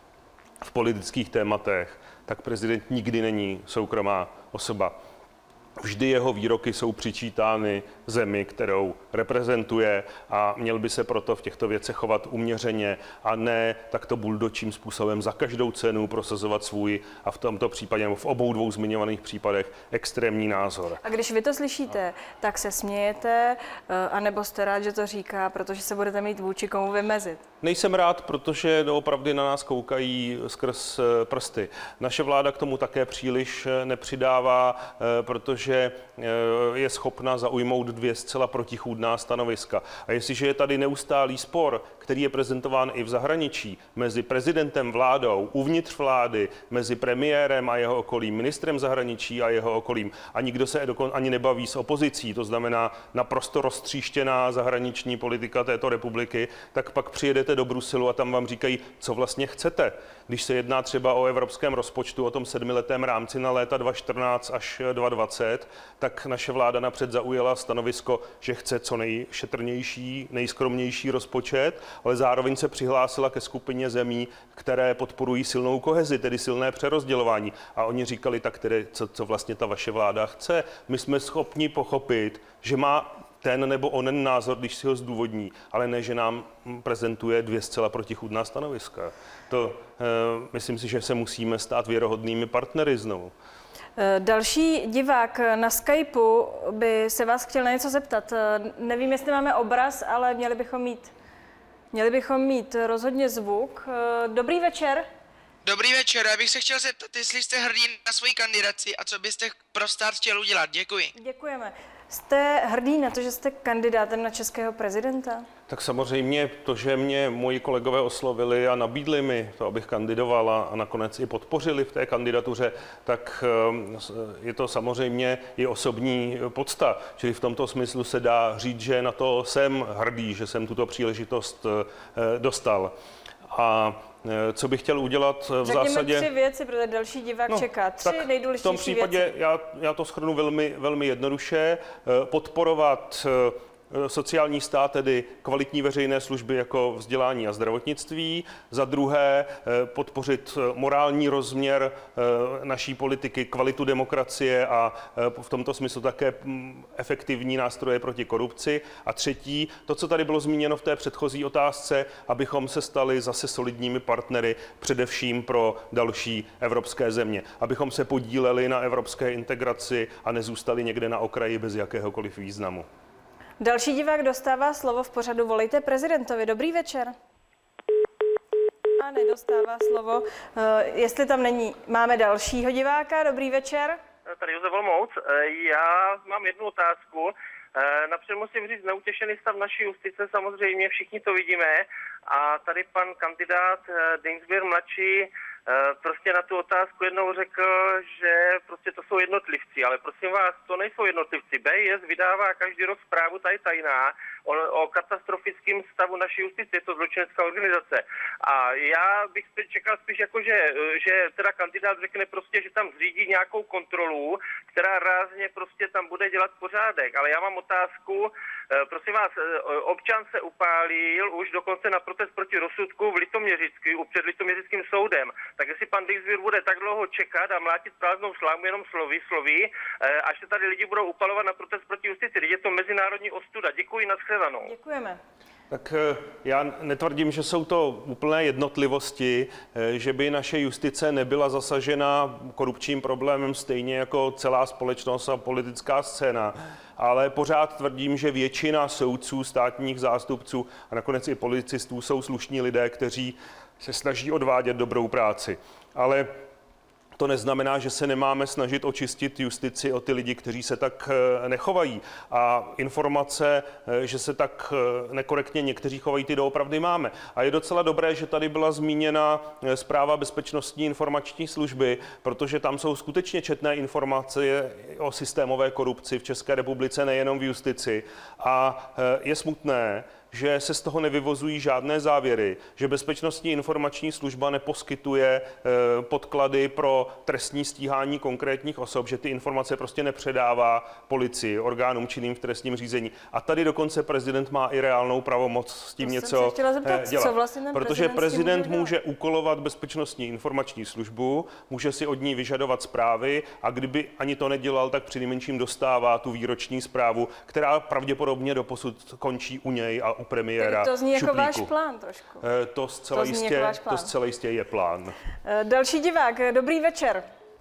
v politických tématech, tak prezident nikdy není soukromá osoba. Vždy jeho výroky jsou přičítány zemi, kterou reprezentuje a měl by se proto v těchto věcech chovat uměřeně a ne takto buldočím způsobem za každou cenu prosazovat svůj a v tomto případě, v obou dvou zmiňovaných případech, extrémní názor. A když vy to slyšíte, tak se smějete, anebo jste rád, že to říká, protože se budete mít vůči komu vymezit? Nejsem rád, protože doopravdy na nás koukají skrz prsty. Naše vláda k tomu také příliš nepřidává, protože že je schopna zaujmout dvě zcela protichůdná stanoviska. A jestliže je tady neustálý spor, který je prezentován i v zahraničí, mezi prezidentem, vládou, uvnitř vlády, mezi premiérem a jeho okolím, ministrem zahraničí a jeho okolím, a nikdo se ani nebaví s opozicí, to znamená naprosto roztříštěná zahraniční politika této republiky, tak pak přijedete do Bruselu a tam vám říkají, co vlastně chcete. Když se jedná třeba o evropském rozpočtu, o tom sedmiletém rámci na léta dva tisíce čtrnáct až dva tisíce dvacet, rozpočet, tak naše vláda napřed zaujala stanovisko, že chce co nejšetrnější, nejskromnější rozpočet, ale zároveň se přihlásila ke skupině zemí, které podporují silnou kohezi, tedy silné přerozdělování. A oni říkali, tak tedy, co, co vlastně ta vaše vláda chce. My jsme schopni pochopit, že má ten nebo onen názor, když si ho zdůvodní, ale ne, že nám prezentuje dvě zcela protichůdná stanoviska. To e, myslím si, že se musíme stát věrohodnými partnery znovu. Další divák na Skypeu by se vás chtěl na něco zeptat. Nevím, jestli máme obraz, ale měli bychom mít, měli bychom mít rozhodně zvuk. Dobrý večer. Dobrý večer, já bych se chtěl zeptat, jestli jste hrdí na svoji kandidaci a co byste pro stát chtěl udělat. Děkuji. Děkujeme. Jste hrdý na to, že jste kandidátem na českého prezidenta? Tak samozřejmě to, že mě moji kolegové oslovili a nabídli mi to, abych kandidoval a nakonec i podpořili v té kandidatuře, tak je to samozřejmě i osobní podsta. Čili v tomto smyslu se dá říct, že na to jsem hrdý, že jsem tuto příležitost dostal. A co bych chtěl udělat v Řekněme zásadě... tři věci, protože další divák no, čeká. Tři nejdůležitější v tom případě věci. Já, já to shrnu velmi, velmi jednoduše. Podporovat sociální stát, tedy kvalitní veřejné služby jako vzdělání a zdravotnictví. Za druhé podpořit morální rozměr naší politiky, kvalitu demokracie a v tomto smyslu také efektivní nástroje proti korupci. A třetí, to, co tady bylo zmíněno v té předchozí otázce, abychom se stali zase solidními partnery, především pro další evropské země. Abychom se podíleli na evropské integraci a nezůstali někde na okraji bez jakéhokoliv významu. Další divák dostává slovo v pořadu Volejte prezidentovi. Dobrý večer. A nedostává slovo. Uh, jestli tam není, máme dalšího diváka. Dobrý večer. Tady Josef Olmouc. Já mám jednu otázku. Napřed musím říct, neutěšený stav naší justice, samozřejmě všichni to vidíme. A tady pan kandidát Dienstbier mladší prostě na tu otázku jednou řekl, že prostě to jsou jednotlivci, ale prosím vás, to nejsou jednotlivci. B I S vydává každý rok zprávu, ta je tajná, o, o katastrofickém stavu naší justice, je to zločinecká organizace. A já bych čekal spíš jako, že, že teda kandidát řekne prostě, že tam zřídí nějakou kontrolu, která rázně prostě tam bude dělat pořádek. Ale já mám otázku, prosím vás, občan se upálil už dokonce na protest proti rozsudku v Litoměřicku, před Litoměřickým soudem. Tak jestli pan Dienstbier bude tak dlouho čekat a mlátit prázdnou slámu jenom slovy, slovy, až se tady lidi budou upalovat na protest proti justici, je to mezinárodní ostuda. Děkuji, nashledanou. Děkujeme. Tak já netvrdím, že jsou to úplné jednotlivosti, že by naše justice nebyla zasažena korupčním problémem stejně jako celá společnost a politická scéna. Ale pořád tvrdím, že většina soudců, státních zástupců a nakonec i policistů jsou slušní lidé, kteří se snaží odvádět dobrou práci. Ale to neznamená, že se nemáme snažit očistit justici o ty lidi, kteří se tak nechovají. A informace, že se tak nekorektně někteří chovají, ty doopravdy máme. A je docela dobré, že tady byla zmíněna zpráva Bezpečnostní informační služby, protože tam jsou skutečně četné informace o systémové korupci v České republice, nejenom v justici. A je smutné, že se z toho nevyvozují žádné závěry, že Bezpečnostní informační služba neposkytuje podklady pro trestní stíhání konkrétních osob, že ty informace prostě nepředává policii, orgánům činným v trestním řízení. A tady dokonce prezident má i reálnou pravomoc s tím to něco zeptat, dělat. Vlastně protože prezident může, může úkolovat Bezpečnostní informační službu, může si od ní vyžadovat zprávy a kdyby ani to nedělal, tak přinejmenším dostává tu výroční zprávu, která pravděpodobně doposud končí u něj a u premiéra. To zní jako šuplíku. váš plán trošku. To zcela, to jistě, jako plán. to zcela jistě je plán. Další divák, dobrý večer.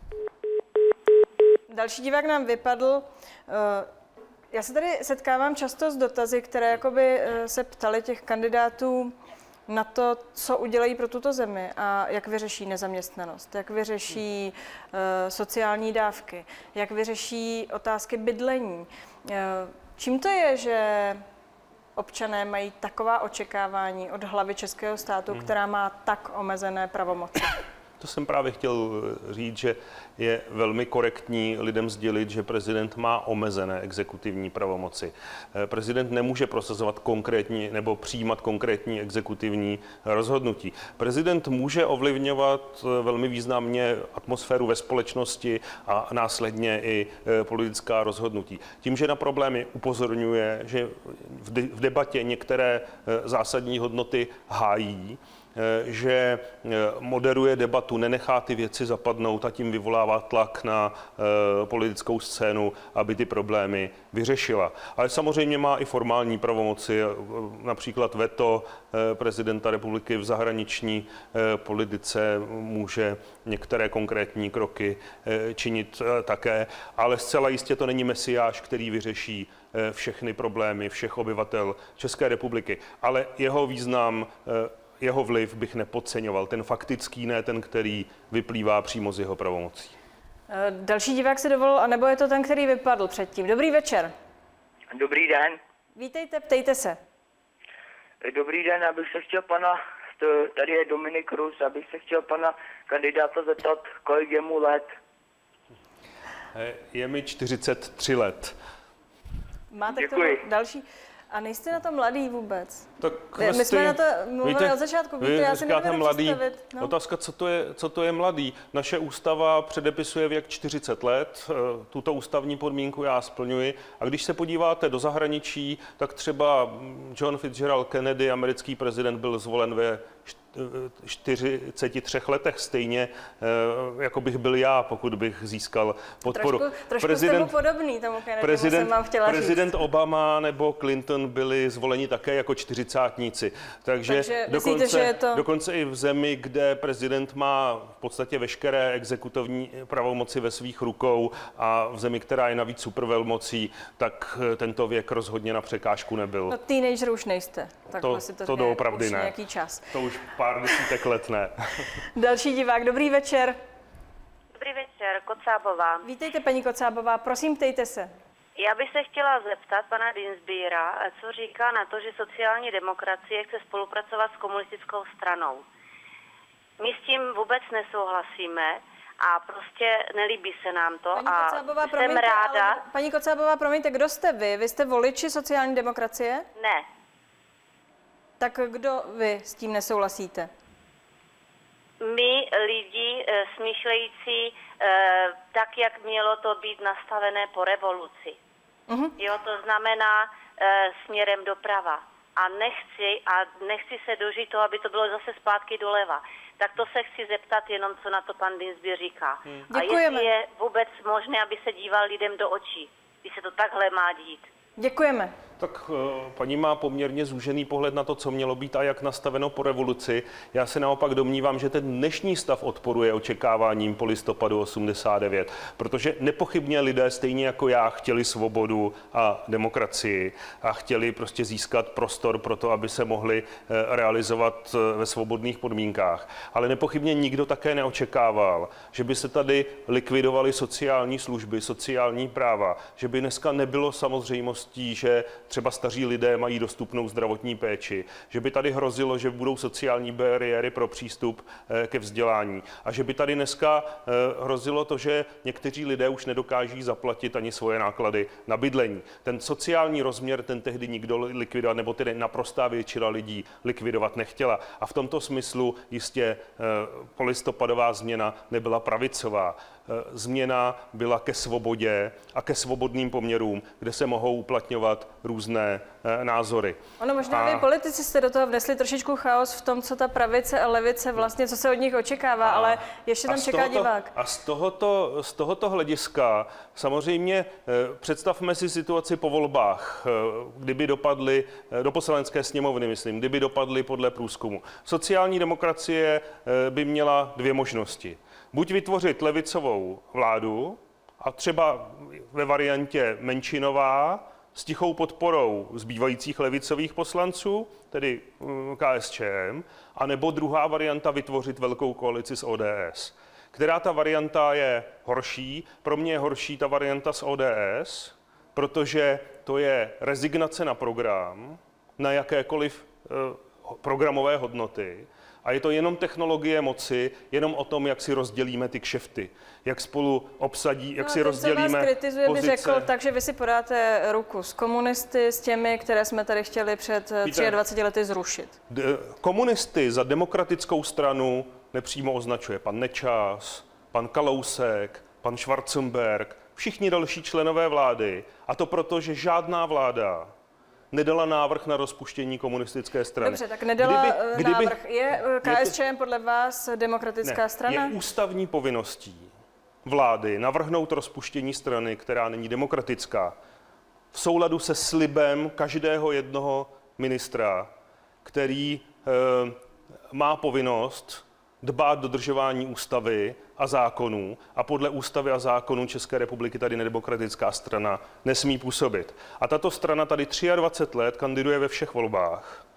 Další divák nám vypadl. Já se tady setkávám často s dotazy, které jakoby se ptali těch kandidátů na to, co udělají pro tuto zemi a jak vyřeší nezaměstnanost, jak vyřeší sociální dávky, jak vyřeší otázky bydlení. Čím to je, že občané mají taková očekávání od hlavy českého státu, hmm. která má tak omezené pravomoci? To jsem právě chtěl říct, že je velmi korektní lidem sdělit, že prezident má omezené exekutivní pravomoci. Prezident nemůže prosazovat konkrétní nebo přijímat konkrétní exekutivní rozhodnutí. Prezident může ovlivňovat velmi významně atmosféru ve společnosti a následně i politická rozhodnutí. Tím, že na problémy upozorňuje, že v debatě některé zásadní hodnoty hájí, že moderuje debatu, nenechá ty věci zapadnout a tím vyvolává tlak na e, politickou scénu, aby ty problémy vyřešila. Ale samozřejmě má i formální pravomoci, například veto e, prezidenta republiky v zahraniční e, politice může některé konkrétní kroky e, činit e, také, ale zcela jistě to není mesiáš, který vyřeší e, všechny problémy všech obyvatel České republiky, ale jeho význam e, jeho vliv bych nepodceňoval. Ten faktický, ne ten, který vyplývá přímo z jeho pravomocí. Další divák si dovolil, anebo je to ten, který vypadl předtím. Dobrý večer. Dobrý den. Vítejte, ptejte se. Dobrý den, abych se chtěl pana, tady je Dominik Rus, abych se chtěl pana kandidáta zeptat, kolik je mu let. Je mi čtyřicet tři let. Máte k tomu další... A nejste na to mladý vůbec. Tak My vlastně, jsme na to mluvili víte, od začátku, víte, vy já si nedovedu mladý. představit. No. Otázka, co to, je, co to je mladý. Naše ústava předepisuje věk čtyřicet let, tuto ústavní podmínku já splňuji. A když se podíváte do zahraničí, tak třeba John Fitzgerald Kennedy, americký prezident, byl zvolen ve čtyřiceti třech letech stejně, jako bych byl já, pokud bych získal podporu. Trošku, trošku prezident, jste mu podobný tomu Kennedymu, jsem vám chtěla prezident říct. Obama nebo Clinton byli zvoleni také jako čtyřicátníci. Takže, Takže dokonce, myslíte, že je to... dokonce i v zemi, kde prezident má v podstatě veškeré exekutivní pravomoci ve svých rukou a v zemi, která je navíc supervelmocí, tak tento věk rozhodně na překážku nebyl. No teenager už nejste. Tak to si to, to doopravdy ne. Nějaký čas. To už pár desítek let ne. Další divák, dobrý večer. Dobrý večer, Kocábová. Vítejte, paní Kocábová, prosím, ptejte se. Já bych se chtěla zeptat pana Dienstbiera, co říká na to, že sociální demokracie chce spolupracovat s komunistickou stranou. My s tím vůbec nesouhlasíme a prostě nelíbí se nám to. Paní a Kocábová, jsem promiňte, ráda... Ale, paní Kocábová, promiňte, kdo jste vy? Vy jste voliči sociální demokracie? Ne. Tak kdo vy s tím nesouhlasíte? My lidi e, smýšlející e, tak, jak mělo to být nastavené po revoluci. Uh-huh. Jo, to znamená e, směrem doprava. A nechci, a nechci se dožít toho, aby to bylo zase zpátky doleva. Tak to se chci zeptat jenom, co na to pan Dienstbier říká. Hmm. A jestli je vůbec možné, aby se díval lidem do očí, když se to takhle má dít. Děkujeme. Tak paní má poměrně zúžený pohled na to, co mělo být a jak nastaveno po revoluci. Já se naopak domnívám, že ten dnešní stav odporuje očekáváním po listopadu osmdesát devět, protože nepochybně lidé stejně jako já chtěli svobodu a demokracii a chtěli prostě získat prostor pro to, aby se mohli realizovat ve svobodných podmínkách. Ale nepochybně nikdo také neočekával, že by se tady likvidovaly sociální služby, sociální práva, že by dneska nebylo samozřejmostí, že třeba staří lidé mají dostupnou zdravotní péči, že by tady hrozilo, že budou sociální bariéry pro přístup ke vzdělání a že by tady dneska hrozilo to, že někteří lidé už nedokáží zaplatit ani svoje náklady na bydlení. Ten sociální rozměr, ten tehdy nikdo likvidovat, nebo tedy naprostá většina lidí likvidovat nechtěla. A v tomto smyslu jistě polistopadová změna nebyla pravicová. Změna byla ke svobodě a ke svobodným poměrům, kde se mohou uplatňovat různé názory. Ono možná a... vy politici jste do toho vnesli trošičku chaos v tom, co ta pravice a levice vlastně, co se od nich očekává, a... ale ještě tam čeká tohoto, divák. A z tohoto, z tohoto hlediska samozřejmě představme si situaci po volbách, kdyby dopadly do poslanecké sněmovny, myslím, kdyby dopadly podle průzkumu. Sociální demokracie by měla dvě možnosti. Buď vytvořit levicovou vládu a třeba ve variantě menšinová s tichou podporou zbývajících levicových poslanců, tedy K S Č M, anebo druhá varianta vytvořit velkou koalici s O D S. Která ta varianta je horší? Pro mě je horší ta varianta s O D S, protože to je rezignace na program, na jakékoliv programové hodnoty. A je to jenom technologie moci, jenom o tom, jak si rozdělíme ty kšefty, jak spolu obsadí, jak no, si rozdělíme vás kritizuje, pozice. by řekl, takže vy si podáte ruku s komunisty, s těmi, které jsme tady chtěli před dvaceti třemi lety zrušit. Komunisty za demokratickou stranu nepřímo označuje pan Nečas, pan Kalousek, pan Schwarzenberg, všichni další členové vlády. A to proto, že žádná vláda nedala návrh na rozpuštění komunistické strany. Dobře, tak nedala kdyby, kdyby, návrh. Je K S Č M podle vás demokratická ne, strana? Je ústavní povinností vlády navrhnout rozpuštění strany, která není demokratická, v souladu se slibem každého jednoho ministra, který e, má povinnost dbát dodržování ústavy a zákonů a podle ústavy a zákonů České republiky tady nedemokratická strana nesmí působit. A tato strana tady dvacet tři let kandiduje ve všech volbách.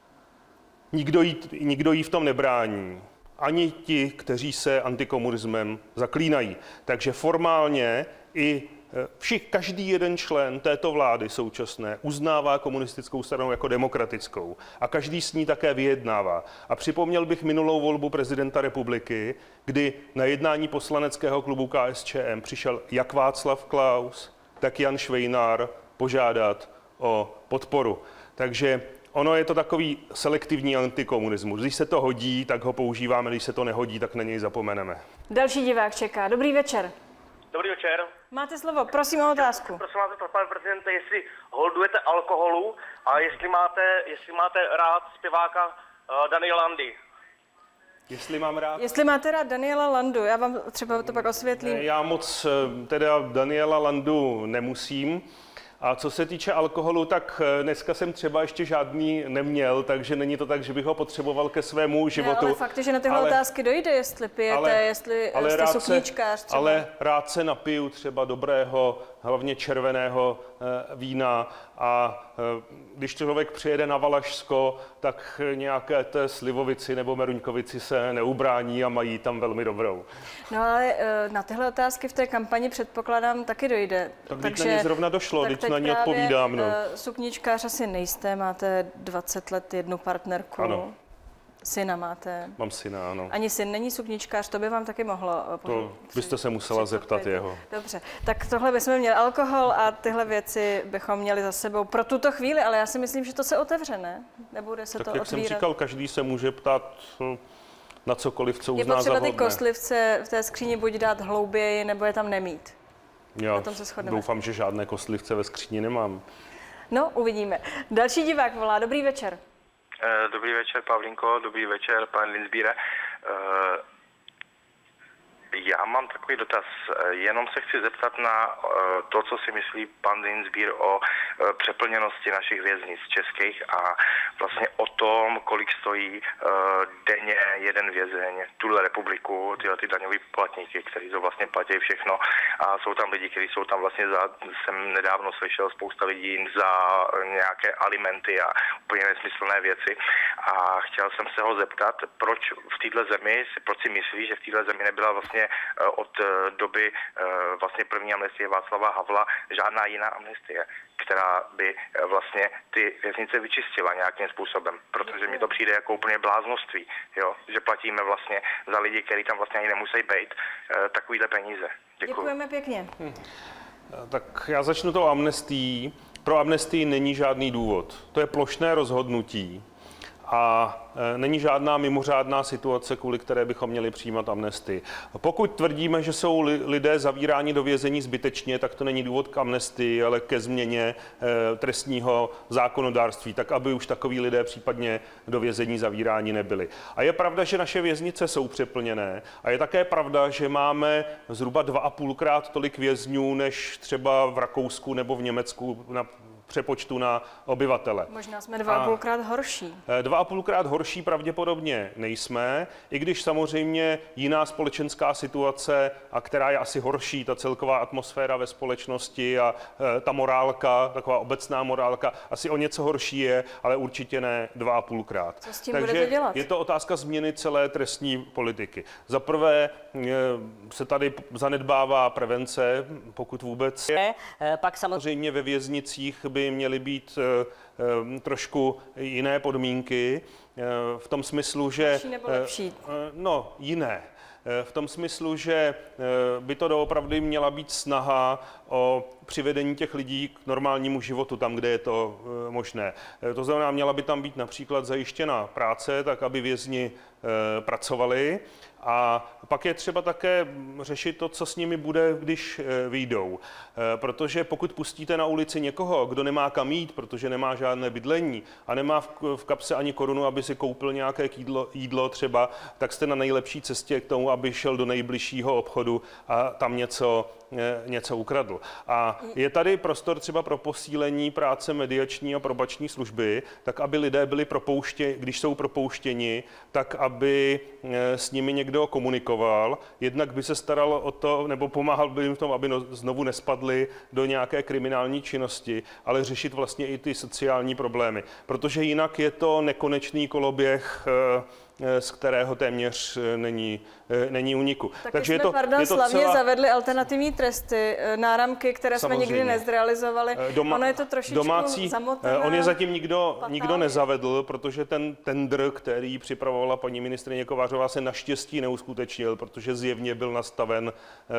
Nikdo jí, nikdo jí v tom nebrání. Ani ti, kteří se antikomunismem zaklínají. Takže formálně i Všich, každý jeden člen této vlády současné uznává komunistickou stranu jako demokratickou a každý s ní také vyjednává. A připomněl bych minulou volbu prezidenta republiky, kdy na jednání poslaneckého klubu K S Č M přišel jak Václav Klaus, tak Jan Švejnar požádat o podporu. Takže ono je to takový selektivní antikomunismus. Když se to hodí, tak ho používáme, když se to nehodí, tak na něj zapomeneme. Další divák čeká. Dobrý večer. Dobrý večer. Máte slovo, prosím o otázku. Prosím vás, pane prezidente, jestli holdujete alkoholu a jestli máte, jestli máte rád zpěváka uh, Daniela Landy. Jestli mám rád? Jestli máte rád Daniela Landu, já vám třeba to pak osvětlím. Já moc teda Daniela Landu nemusím. A co se týče alkoholu, tak dneska jsem třeba ještě žádný neměl, takže není to tak, že bych ho potřeboval ke svému životu. Ne, ale fakt je, že na tyhle ale, otázky dojde, jestli pijete, ale, jestli ale jste sukničkář třeba. Ale rád se napiju třeba dobrého, hlavně červeného e, vína a e, když člověk přijede na Valašsko, tak nějaké té Slivovici nebo Meruňkovici se neubrání a mají tam velmi dobrou. No ale e, na tyhle otázky v té kampani předpokládám taky dojde. Tak takže, na ně zrovna došlo, teď na ně odpovídám. No. Sukničkář asi nejste, máte dvacet let jednu partnerku. Ano. Syna máte. Mám syna, ano. Ani syn není sukničkář, to by vám taky mohlo. To byste se musela zeptat jeho. Dobře, tak tohle bychom měli alkohol a tyhle věci bychom měli za sebou pro tuto chvíli, ale já si myslím, že to se otevře, ne? Nebude se tak to jak otvírat. jsem říkal, každý se může ptát na cokoliv, co uzná za vhodné. Je potřeba ty kostlivce v té skříni buď dát hlouběji, nebo je tam nemít. Já na tom se shodneme. Doufám, že žádné kostlivce ve skříni nemám. No, uvidíme. Další divák volá. Dobrý večer. Dobrý večer, Pavlínko, dobrý večer, pan Dienstbiere. Já mám takový dotaz. Jenom se chci zeptat na to, co si myslí pan Dienstbier o přeplněnosti našich věznic českých a vlastně o tom, kolik stojí denně jeden vězeň tuhle republiku, tyhle ty daňový poplatníky, kteří to vlastně platí všechno a jsou tam lidi, kteří jsou tam vlastně za, jsem nedávno slyšel spousta lidí za nějaké alimenty a úplně nesmyslné věci a chtěl jsem se ho zeptat, proč v této zemi, proč si myslí, že v této zemi nebyla vlastně od doby vlastně první amnestie Václava Havla žádná jiná amnestie, která by vlastně ty věznice vyčistila nějakým způsobem, protože mi to přijde jako úplně bláznoství, jo? Že platíme vlastně za lidi, kteří tam vlastně ani nemusí být, takovýhle peníze. Děkuji. Děkujeme pěkně. Hm. Tak já začnu tou amnestií. Pro amnestii není žádný důvod. To je plošné rozhodnutí. A není žádná mimořádná situace, kvůli které bychom měli přijímat amnestii. Pokud tvrdíme, že jsou lidé zavíráni do vězení zbytečně, tak to není důvod k amnestii, ale ke změně trestního zákonodárství, tak aby už takoví lidé případně do vězení zavíráni nebyli. A je pravda, že naše věznice jsou přeplněné a je také pravda, že máme zhruba dva a půlkrát tolik vězňů, než třeba v Rakousku nebo v Německu na přepočtu na obyvatele. Možná jsme dva a půlkrát horší. Dva a půlkrát horší pravděpodobně nejsme, i když samozřejmě jiná společenská situace, a která je asi horší, ta celková atmosféra ve společnosti a e, ta morálka, taková obecná morálka, asi o něco horší je, ale určitě ne dva a půlkrát. Co s tím Takže budete dělat? Je to otázka změny celé trestní politiky. Za prvé e, se tady zanedbává prevence, pokud vůbec. Je, pak samozřejmě ve věznicích by měly být trošku jiné podmínky, v tom smyslu, že... Lepší nebo lepší? No, jiné. V tom smyslu, že by to doopravdy měla být snaha o přivedení těch lidí k normálnímu životu tam, kde je to možné. To znamená, měla by tam být například zajištěna práce, tak aby vězni pracovali. A pak je třeba také řešit to, co s nimi bude, když vyjdou. Protože pokud pustíte na ulici někoho, kdo nemá kam jít, protože nemá žádné bydlení a nemá v kapse ani korunu, aby si koupil nějaké jídlo, jídlo třeba, tak jste na nejlepší cestě k tomu, aby šel do nejbližšího obchodu a tam něco, něco ukradl. A je tady prostor třeba pro posílení práce mediační a probační služby, tak aby lidé byli propouštěni, když jsou propouštěni, tak aby s nimi někdo komunikoval, jednak by se staral o to, nebo pomáhal by jim v tom, aby no, znovu nespadli do nějaké kriminální činnosti, ale řešit vlastně i ty sociální problémy. Protože jinak je to nekonečný koloběh, z kterého téměř není, není úniku. Tak Takže jsme, je to, pardon, je to slavně celá... zavedli alternativní tresty, náramky, které Samozřejmě. jsme nikdy nezrealizovali. Doma, ono je to trošičku domácí, zamotaná. On je zatím nikdo, nikdo nezavedl, protože ten tendr, který připravovala paní ministryně Kovářová, se naštěstí neuskutečnil, protože zjevně byl nastaven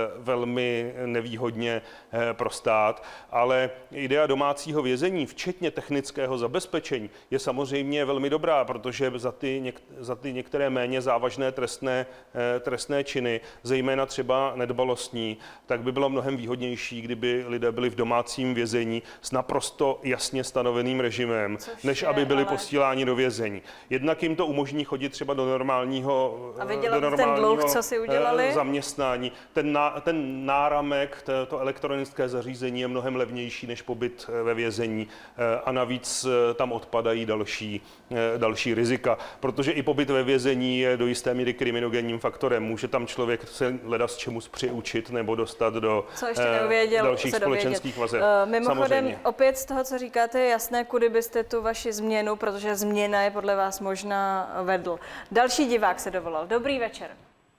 velmi nevýhodně pro stát. Ale idea domácího vězení, včetně technického zabezpečení, je samozřejmě velmi dobrá, protože za ty, něk, za ty některé méně závažné trestné, trestné činy, zejména třeba nedbalostní, tak by bylo mnohem výhodnější, kdyby lidé byli v domácím vězení s naprosto jasně stanoveným režimem, Což než je, aby byli ale... posíláni do vězení. Jednak jim to umožní chodit třeba do normálního, a do normálního dluh, co si udělali? zaměstnání. Ten, ná, ten náramek, to, to elektronické zařízení je mnohem levnější než pobyt ve vězení a navíc tam odpadají další, další rizika, protože i pobyt ve vězení je do jisté míry kriminogenním faktorem. Může tam člověk se leda z čemu přiučit nebo dostat do co ještě neuvěděl, dalších společenských vazeb. Uh, mimochodem, Samozřejmě. opět z toho, co říkáte, je jasné, kudy byste tu vaši změnu, protože změna je podle vás možná, vedl. Další divák se dovolal. Dobrý večer.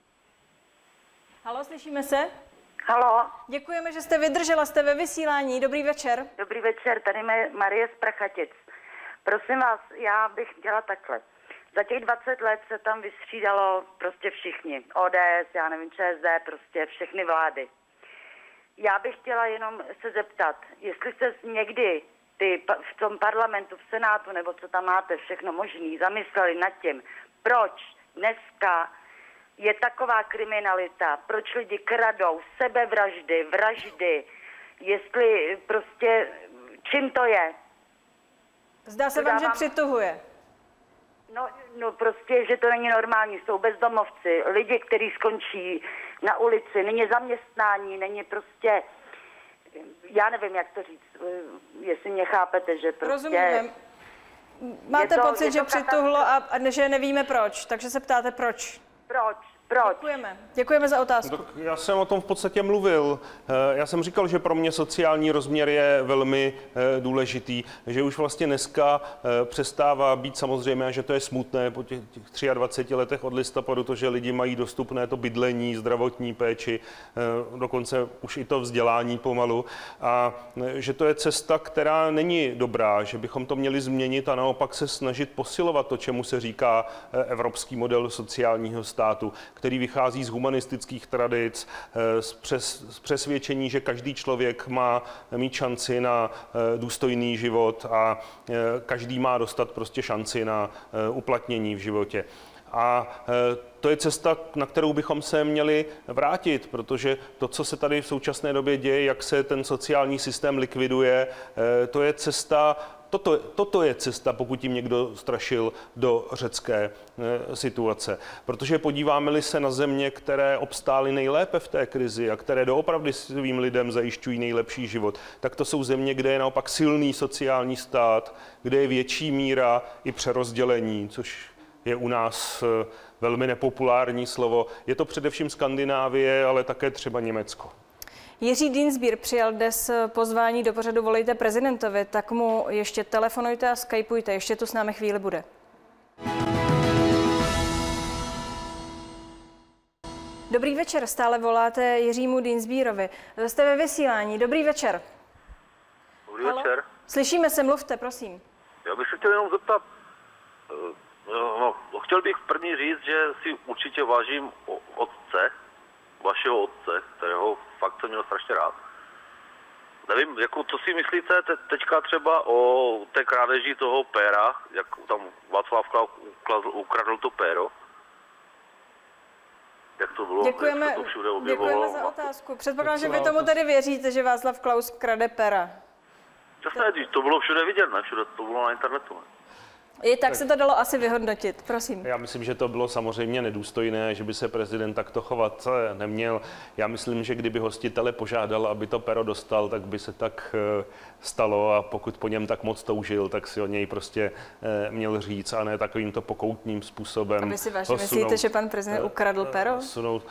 Haló, slyšíme se? Haló. Děkujeme, že jste vydržela, jste ve vysílání. Dobrý večer. Dobrý večer, tady je Marie z Prachatic. Prosím vás, já bych chtěla takhle. Za těch dvacet let se tam vystřídalo prostě všichni. O D S, já nevím, ČSD, prostě všechny vlády. Já bych chtěla jenom se zeptat, jestli se někdy ty v tom parlamentu, v Senátu, nebo co tam máte, všechno možný, zamysleli nad tím, proč dneska je taková kriminalita, proč lidi kradou, sebevraždy, vraždy, jestli prostě, čím to je? Zdá se vám, že přituhuje. No, no prostě, že to není normální, jsou bezdomovci, lidi, kteří skončí na ulici, není zaměstnání, není prostě, já nevím, jak to říct, jestli mě chápete, že prostě... Rozumím. Máte to, pocit, že přituhlo a, a že nevíme proč, takže se ptáte proč. Proč? Proč? Děkujeme. Děkujeme za otázku. Tak já jsem o tom v podstatě mluvil. Já jsem říkal, že pro mě sociální rozměr je velmi důležitý, že už vlastně dneska přestává být samozřejmé, že to je smutné po těch, těch dvaceti třech letech od listopadu, to, že lidi mají dostupné to bydlení, zdravotní péči, dokonce už i to vzdělání pomalu, a že to je cesta, která není dobrá, že bychom to měli změnit a naopak se snažit posilovat to, čemu se říká evropský model sociálního státu, který vychází z humanistických tradic, z, přes, z přesvědčení, že každý člověk má mít šanci na důstojný život a každý má dostat prostě šanci na uplatnění v životě. A to je cesta, na kterou bychom se měli vrátit, protože to, co se tady v současné době děje, jak se ten sociální systém likviduje, to je cesta, Toto, toto je cesta, pokud tím někdo strašil, do řecké e, situace. Protože podíváme-li se na země, které obstály nejlépe v té krizi a které doopravdy svým lidem zajišťují nejlepší život, tak to jsou země, kde je naopak silný sociální stát, kde je větší míra i přerozdělení, což je u nás e, velmi nepopulární slovo. Je to především Skandinávie, ale také třeba Německo. Jiří Dienstbier přijal dnes pozvání do pořadu Volejte prezidentovi, tak mu ještě telefonujte a skypujte, ještě tu s námi chvíli bude. Dobrý večer, stále voláte Jiřímu Dienstbierovi. Jste ve vysílání, dobrý večer. Dobrý Halo? večer. Slyšíme se, mluvte, prosím. Já bych se chtěl jenom zeptat, no, chtěl bych první říct, že si určitě vážím otce, vašeho otce, kterého fakt jsem měl strašně rád. Nevím, jako, co si myslíte te, teďka třeba o té krádeži toho péra, jak tam Václav Klaus ukradl to péro? Jak to bylo? Děkujeme, jak to všude objevovalo? Děkujeme za otázku. Předpokládám, že vy tomu tedy věříte, že Václav Klaus krade pera. Přesně, to bylo všude vidět, ne? Všude to bylo na internetu. Ne? I tak, tak se to dalo asi vyhodnotit, prosím. Já myslím, že to bylo samozřejmě nedůstojné, že by se prezident takto chovat neměl. Já myslím, že kdyby hostitele požádal, aby to pero dostal, tak by se tak stalo a pokud po něm tak moc toužil, tak si o něj prostě měl říct a ne takovýmto pokoutním způsobem. A vy si vážně myslíte, že pan prezident ukradl pero? Sunout.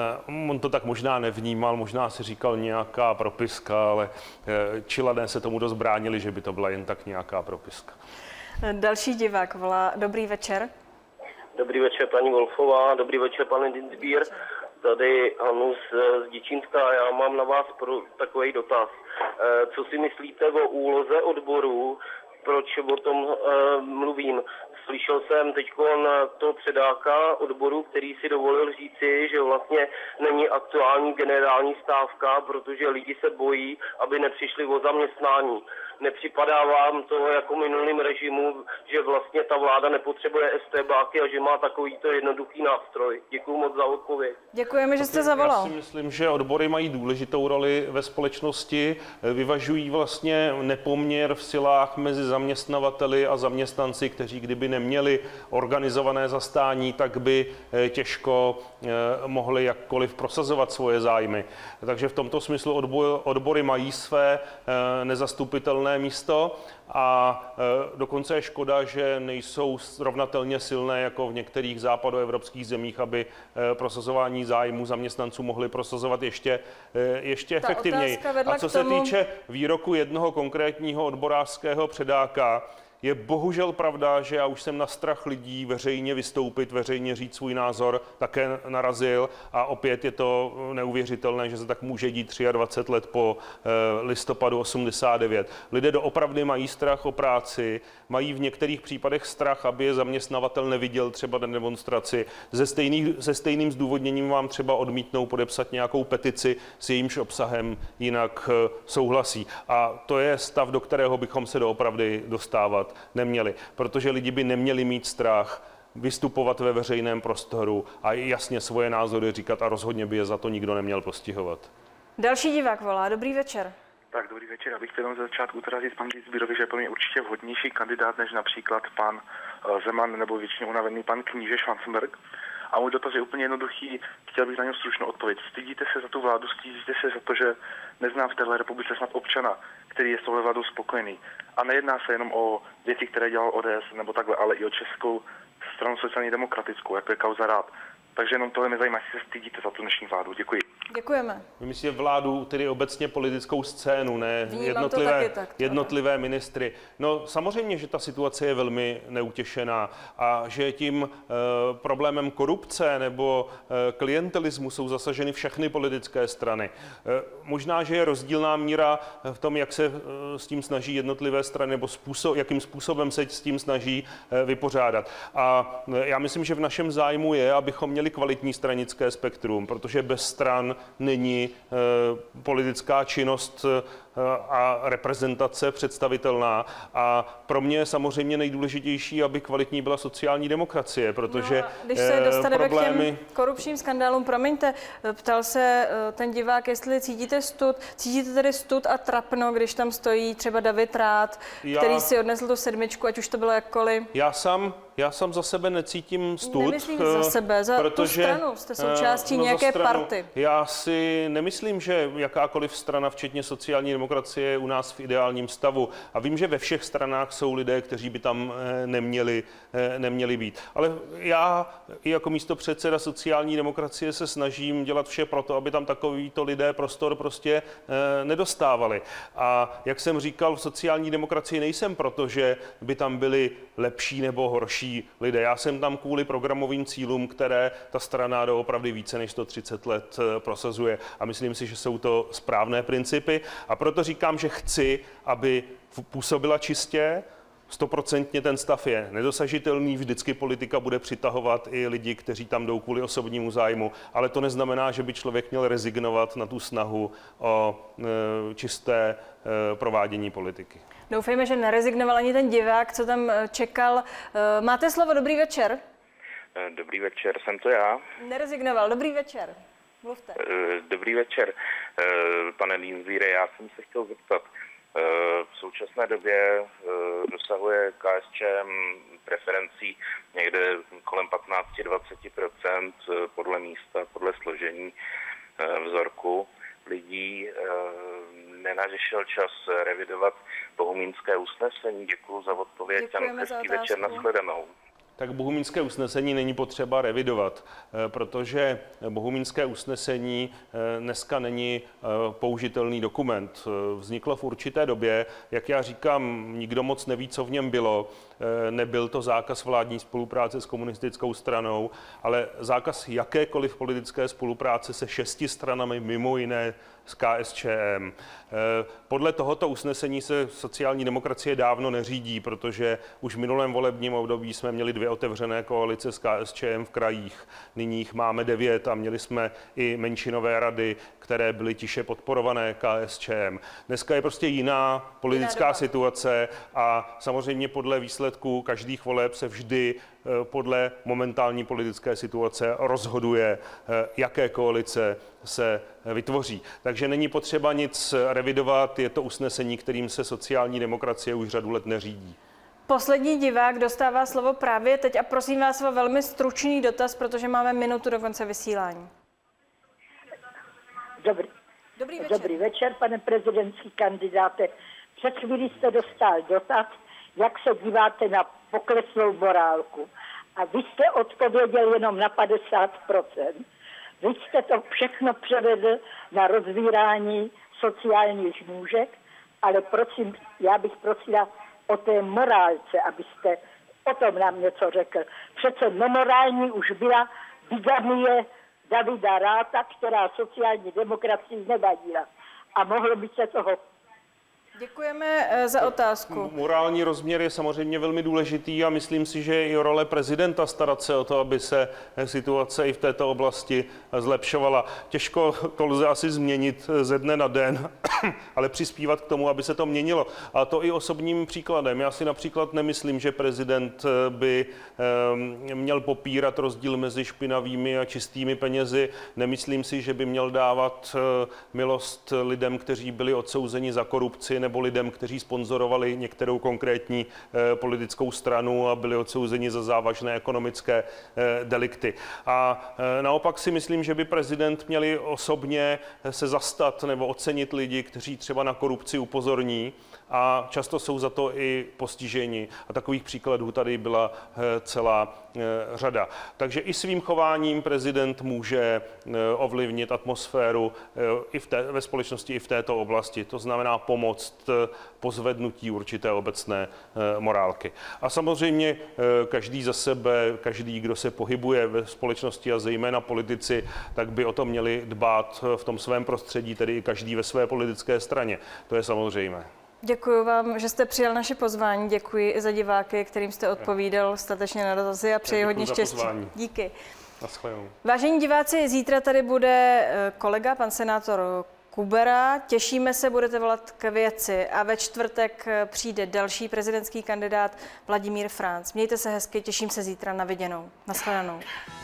On to tak možná nevnímal, možná si říkal nějaká propiska, ale Čilané se tomu dost bránili, že by to byla jen tak nějaká propiska. Další divák volá. Dobrý večer. Dobrý večer, paní Wolfová. Dobrý večer, pane Dienstbier. Tady Hanus z Děčínska. Já mám na vás pro takový dotaz. Co si myslíte o úloze odborů? Proč o tom uh, mluvím? Slyšel jsem teď toho předáka odboru, který si dovolil říci, že vlastně není aktuální generální stávka, protože lidi se bojí, aby nepřišli o zaměstnání. Nepřipadá vám to jako minulým režimu, že vlastně ta vláda nepotřebuje estébáky a že má takovýto jednoduchý nástroj? Děkuji moc za odpověď. Děkujeme, že jste zavolal. Já si myslím, že odbory mají důležitou roli ve společnosti, vyvažují vlastně nepoměr v silách mezi zaměstnavateli a zaměstnanci, kteří kdyby neměli organizované zastání, tak by těžko mohli jakkoliv prosazovat svoje zájmy. Takže v tomto smyslu odbory mají své nezastupitelné místo a dokonce je škoda, že nejsou srovnatelně silné jako v některých západoevropských zemích, aby prosazování zájmů zaměstnanců mohli prosazovat ještě, ještě efektivněji. A co se týče výroku jednoho konkrétního odborářského předáka, je bohužel pravda, že já už jsem na strach lidí veřejně vystoupit, veřejně říct svůj názor, také narazil a opět je to neuvěřitelné, že se tak může dít dvacet tři let po listopadu osmdesát devět. Lidé doopravdy mají strach o práci, mají v některých případech strach, aby je zaměstnavatel neviděl třeba na demonstraci. Ze stejných, se stejným zdůvodněním vám třeba odmítnou podepsat nějakou petici s jejímž obsahem jinak souhlasí. A to je stav, do kterého bychom se doopravdy dostávat neměli, protože lidi by neměli mít strach vystupovat ve veřejném prostoru a jasně svoje názory říkat a rozhodně by je za to nikdo neměl postihovat. Další divák volá. Dobrý večer. Tak, dobrý večer. Já bych chtěl za začátku teda říct panu Dienstbierovi, že je pro mě určitě vhodnější kandidát než například pan Zeman nebo většině unavený pan kníže Schwarzenberg. A můj dotaz je úplně jednoduchý. Chtěl bych na něj stručnou odpověď. Stydíte se za tu vládu, stydíte se za to, že neznám v téhle republice snad občana, který je s touhle vládou spokojený. A nejedná se jenom o věci, které dělal O D S nebo takhle, ale i o Českou stranu sociálně demokratickou, jako je kauza Rád. Takže jenom tohle mě zajímá, jestli se stydíte za tu dnešní vládu. Děkuji. Děkujeme. My myslíme vládu, tedy obecně politickou scénu, ne jednotlivé, tak, jednotlivé ministry. No samozřejmě, že ta situace je velmi neutěšená a že tím e, problémem korupce nebo e, klientelismu jsou zasaženy všechny politické strany. E, možná, že je rozdílná míra v tom, jak se e, s tím snaží jednotlivé strany nebo způsob, jakým způsobem se s tím snaží e, vypořádat. A e, já myslím, že v našem zájmu je, abychom měli kvalitní stranické spektrum, protože bez stran není e, politická činnost e, a reprezentace představitelná. A pro mě je samozřejmě nejdůležitější, aby kvalitní byla sociální demokracie, protože no, když se dostaneme problémy... k těm korupčním skandálům, promiňte, ptal se ten divák, jestli cítíte stud, cítíte tedy stud a trapno, když tam stojí třeba David Rath, já... který si odnesl tu sedmičku, ať už to bylo jakkoliv. Já sám Já sám za sebe necítím stud. Nemyslím za sebe, za protože, tu stranu. Jste součástí no, nějaké stranu, party. Já si nemyslím, že jakákoliv strana, včetně sociální demokracie, je u nás v ideálním stavu. A vím, že ve všech stranách jsou lidé, kteří by tam neměli, neměli být. Ale já i jako místopředseda sociální demokracie se snažím dělat vše pro to, aby tam takovýto lidé prostor prostě nedostávali. A jak jsem říkal, v sociální demokracii nejsem proto, že by tam byli lepší nebo horší lidé. Já jsem tam kvůli programovým cílům, které ta strana doopravdy více než sto třicet let prosazuje. A myslím si, že jsou to správné principy. A proto říkám, že chci, aby působila čistě, stoprocentně ten stav je nedosažitelný, vždycky politika bude přitahovat i lidi, kteří tam jdou kvůli osobnímu zájmu, ale to neznamená, že by člověk měl rezignovat na tu snahu o e, čisté e, provádění politiky. Doufejme, že nerezignoval ani ten divák, co tam čekal. E, máte slovo, dobrý večer. Dobrý večer, jsem to já. Nerezignoval, dobrý večer. Mluvte. Dobrý večer. Pane Dienstbiere, já jsem se chtěl zeptat. V současné době dosahuje K S Č M preferencí někde kolem patnáct až dvacet procent podle místa, podle složení vzorku lidí. Nenašel čas revidovat bohumínské usnesení. Děkuji za odpověď a hezký večer, nashledanou. Tak bohumínské usnesení není potřeba revidovat, protože bohumínské usnesení dneska není použitelný dokument. Vzniklo v určité době, jak já říkám, nikdo moc neví, co v něm bylo. Nebyl to zákaz vládní spolupráce s komunistickou stranou, ale zákaz jakékoliv politické spolupráce se šesti stranami, mimo jiné s K S Č M. Podle tohoto usnesení se sociální demokracie dávno neřídí, protože už v minulém volebním období jsme měli dvě otevřené koalice s K S Č M v krajích. Nyní jich máme devět a měli jsme i menšinové rady, které byly tiše podporované K S Č M. Dneska je prostě jiná politická situace a samozřejmě podle výsledků každých voleb se vždy podle momentální politické situace rozhoduje, jaké koalice se vytvoří. Takže není potřeba nic revidovat, je to usnesení, kterým se sociální demokracie už řadu let neřídí. Poslední divák dostává slovo právě teď a prosím vás o velmi stručný dotaz, protože máme minutu do konce vysílání. Dobrý, Dobrý večer. Dobrý večer, pane prezidentský kandidáte. Před chvílí jste dostal dotaz, jak se díváte na pokleslou morálku. A vy jste odpověděl jenom na padesát procent. Vy jste to všechno převedl na rozvírání sociálních nůžek, ale prosím, já bych prosila o té morálce, abyste o tom nám něco řekl. Přece nemorální už byla bigamie Davida Ratha, která sociální demokracii nevadila. A mohlo by se toho... Děkujeme za otázku. Morální rozměr je samozřejmě velmi důležitý a myslím si, že je i role prezidenta starat se o to, aby se situace i v této oblasti zlepšovala. Těžko to lze asi změnit ze dne na den, ale přispívat k tomu, aby se to měnilo. A to i osobním příkladem. Já si například nemyslím, že prezident by měl popírat rozdíl mezi špinavými a čistými penězi. Nemyslím si, že by měl dávat milost lidem, kteří byli odsouzeni za korupci, nebo lidem, kteří sponzorovali některou konkrétní eh, politickou stranu a byli odsouzeni za závažné ekonomické eh, delikty. A eh, naopak si myslím, že by prezident měli osobně se zastat nebo ocenit lidi, kteří třeba na korupci upozorní a často jsou za to i postiženi. A takových příkladů tady byla eh, celá eh, řada. Takže i svým chováním prezident může eh, ovlivnit atmosféru eh, i v té, ve společnosti i v této oblasti. To znamená pomoct pozvednutí určité obecné morálky. A samozřejmě každý za sebe, každý, kdo se pohybuje ve společnosti a zejména politici, tak by o to měli dbát v tom svém prostředí, tedy i každý ve své politické straně. To je samozřejmé. Děkuji vám, že jste přijal naše pozvání. Děkuji i za diváky, kterým jste odpovídal statečně na dotazy a přeji hodně štěstí. Díky. Naschledanou. Vážení diváci, zítra tady bude kolega, pan senátor Kubera. Těšíme se, budete volat k věci a ve čtvrtek přijde další prezidentský kandidát Vladimír Franc. Mějte se hezky, těším se zítra na viděnou. Naschledanou.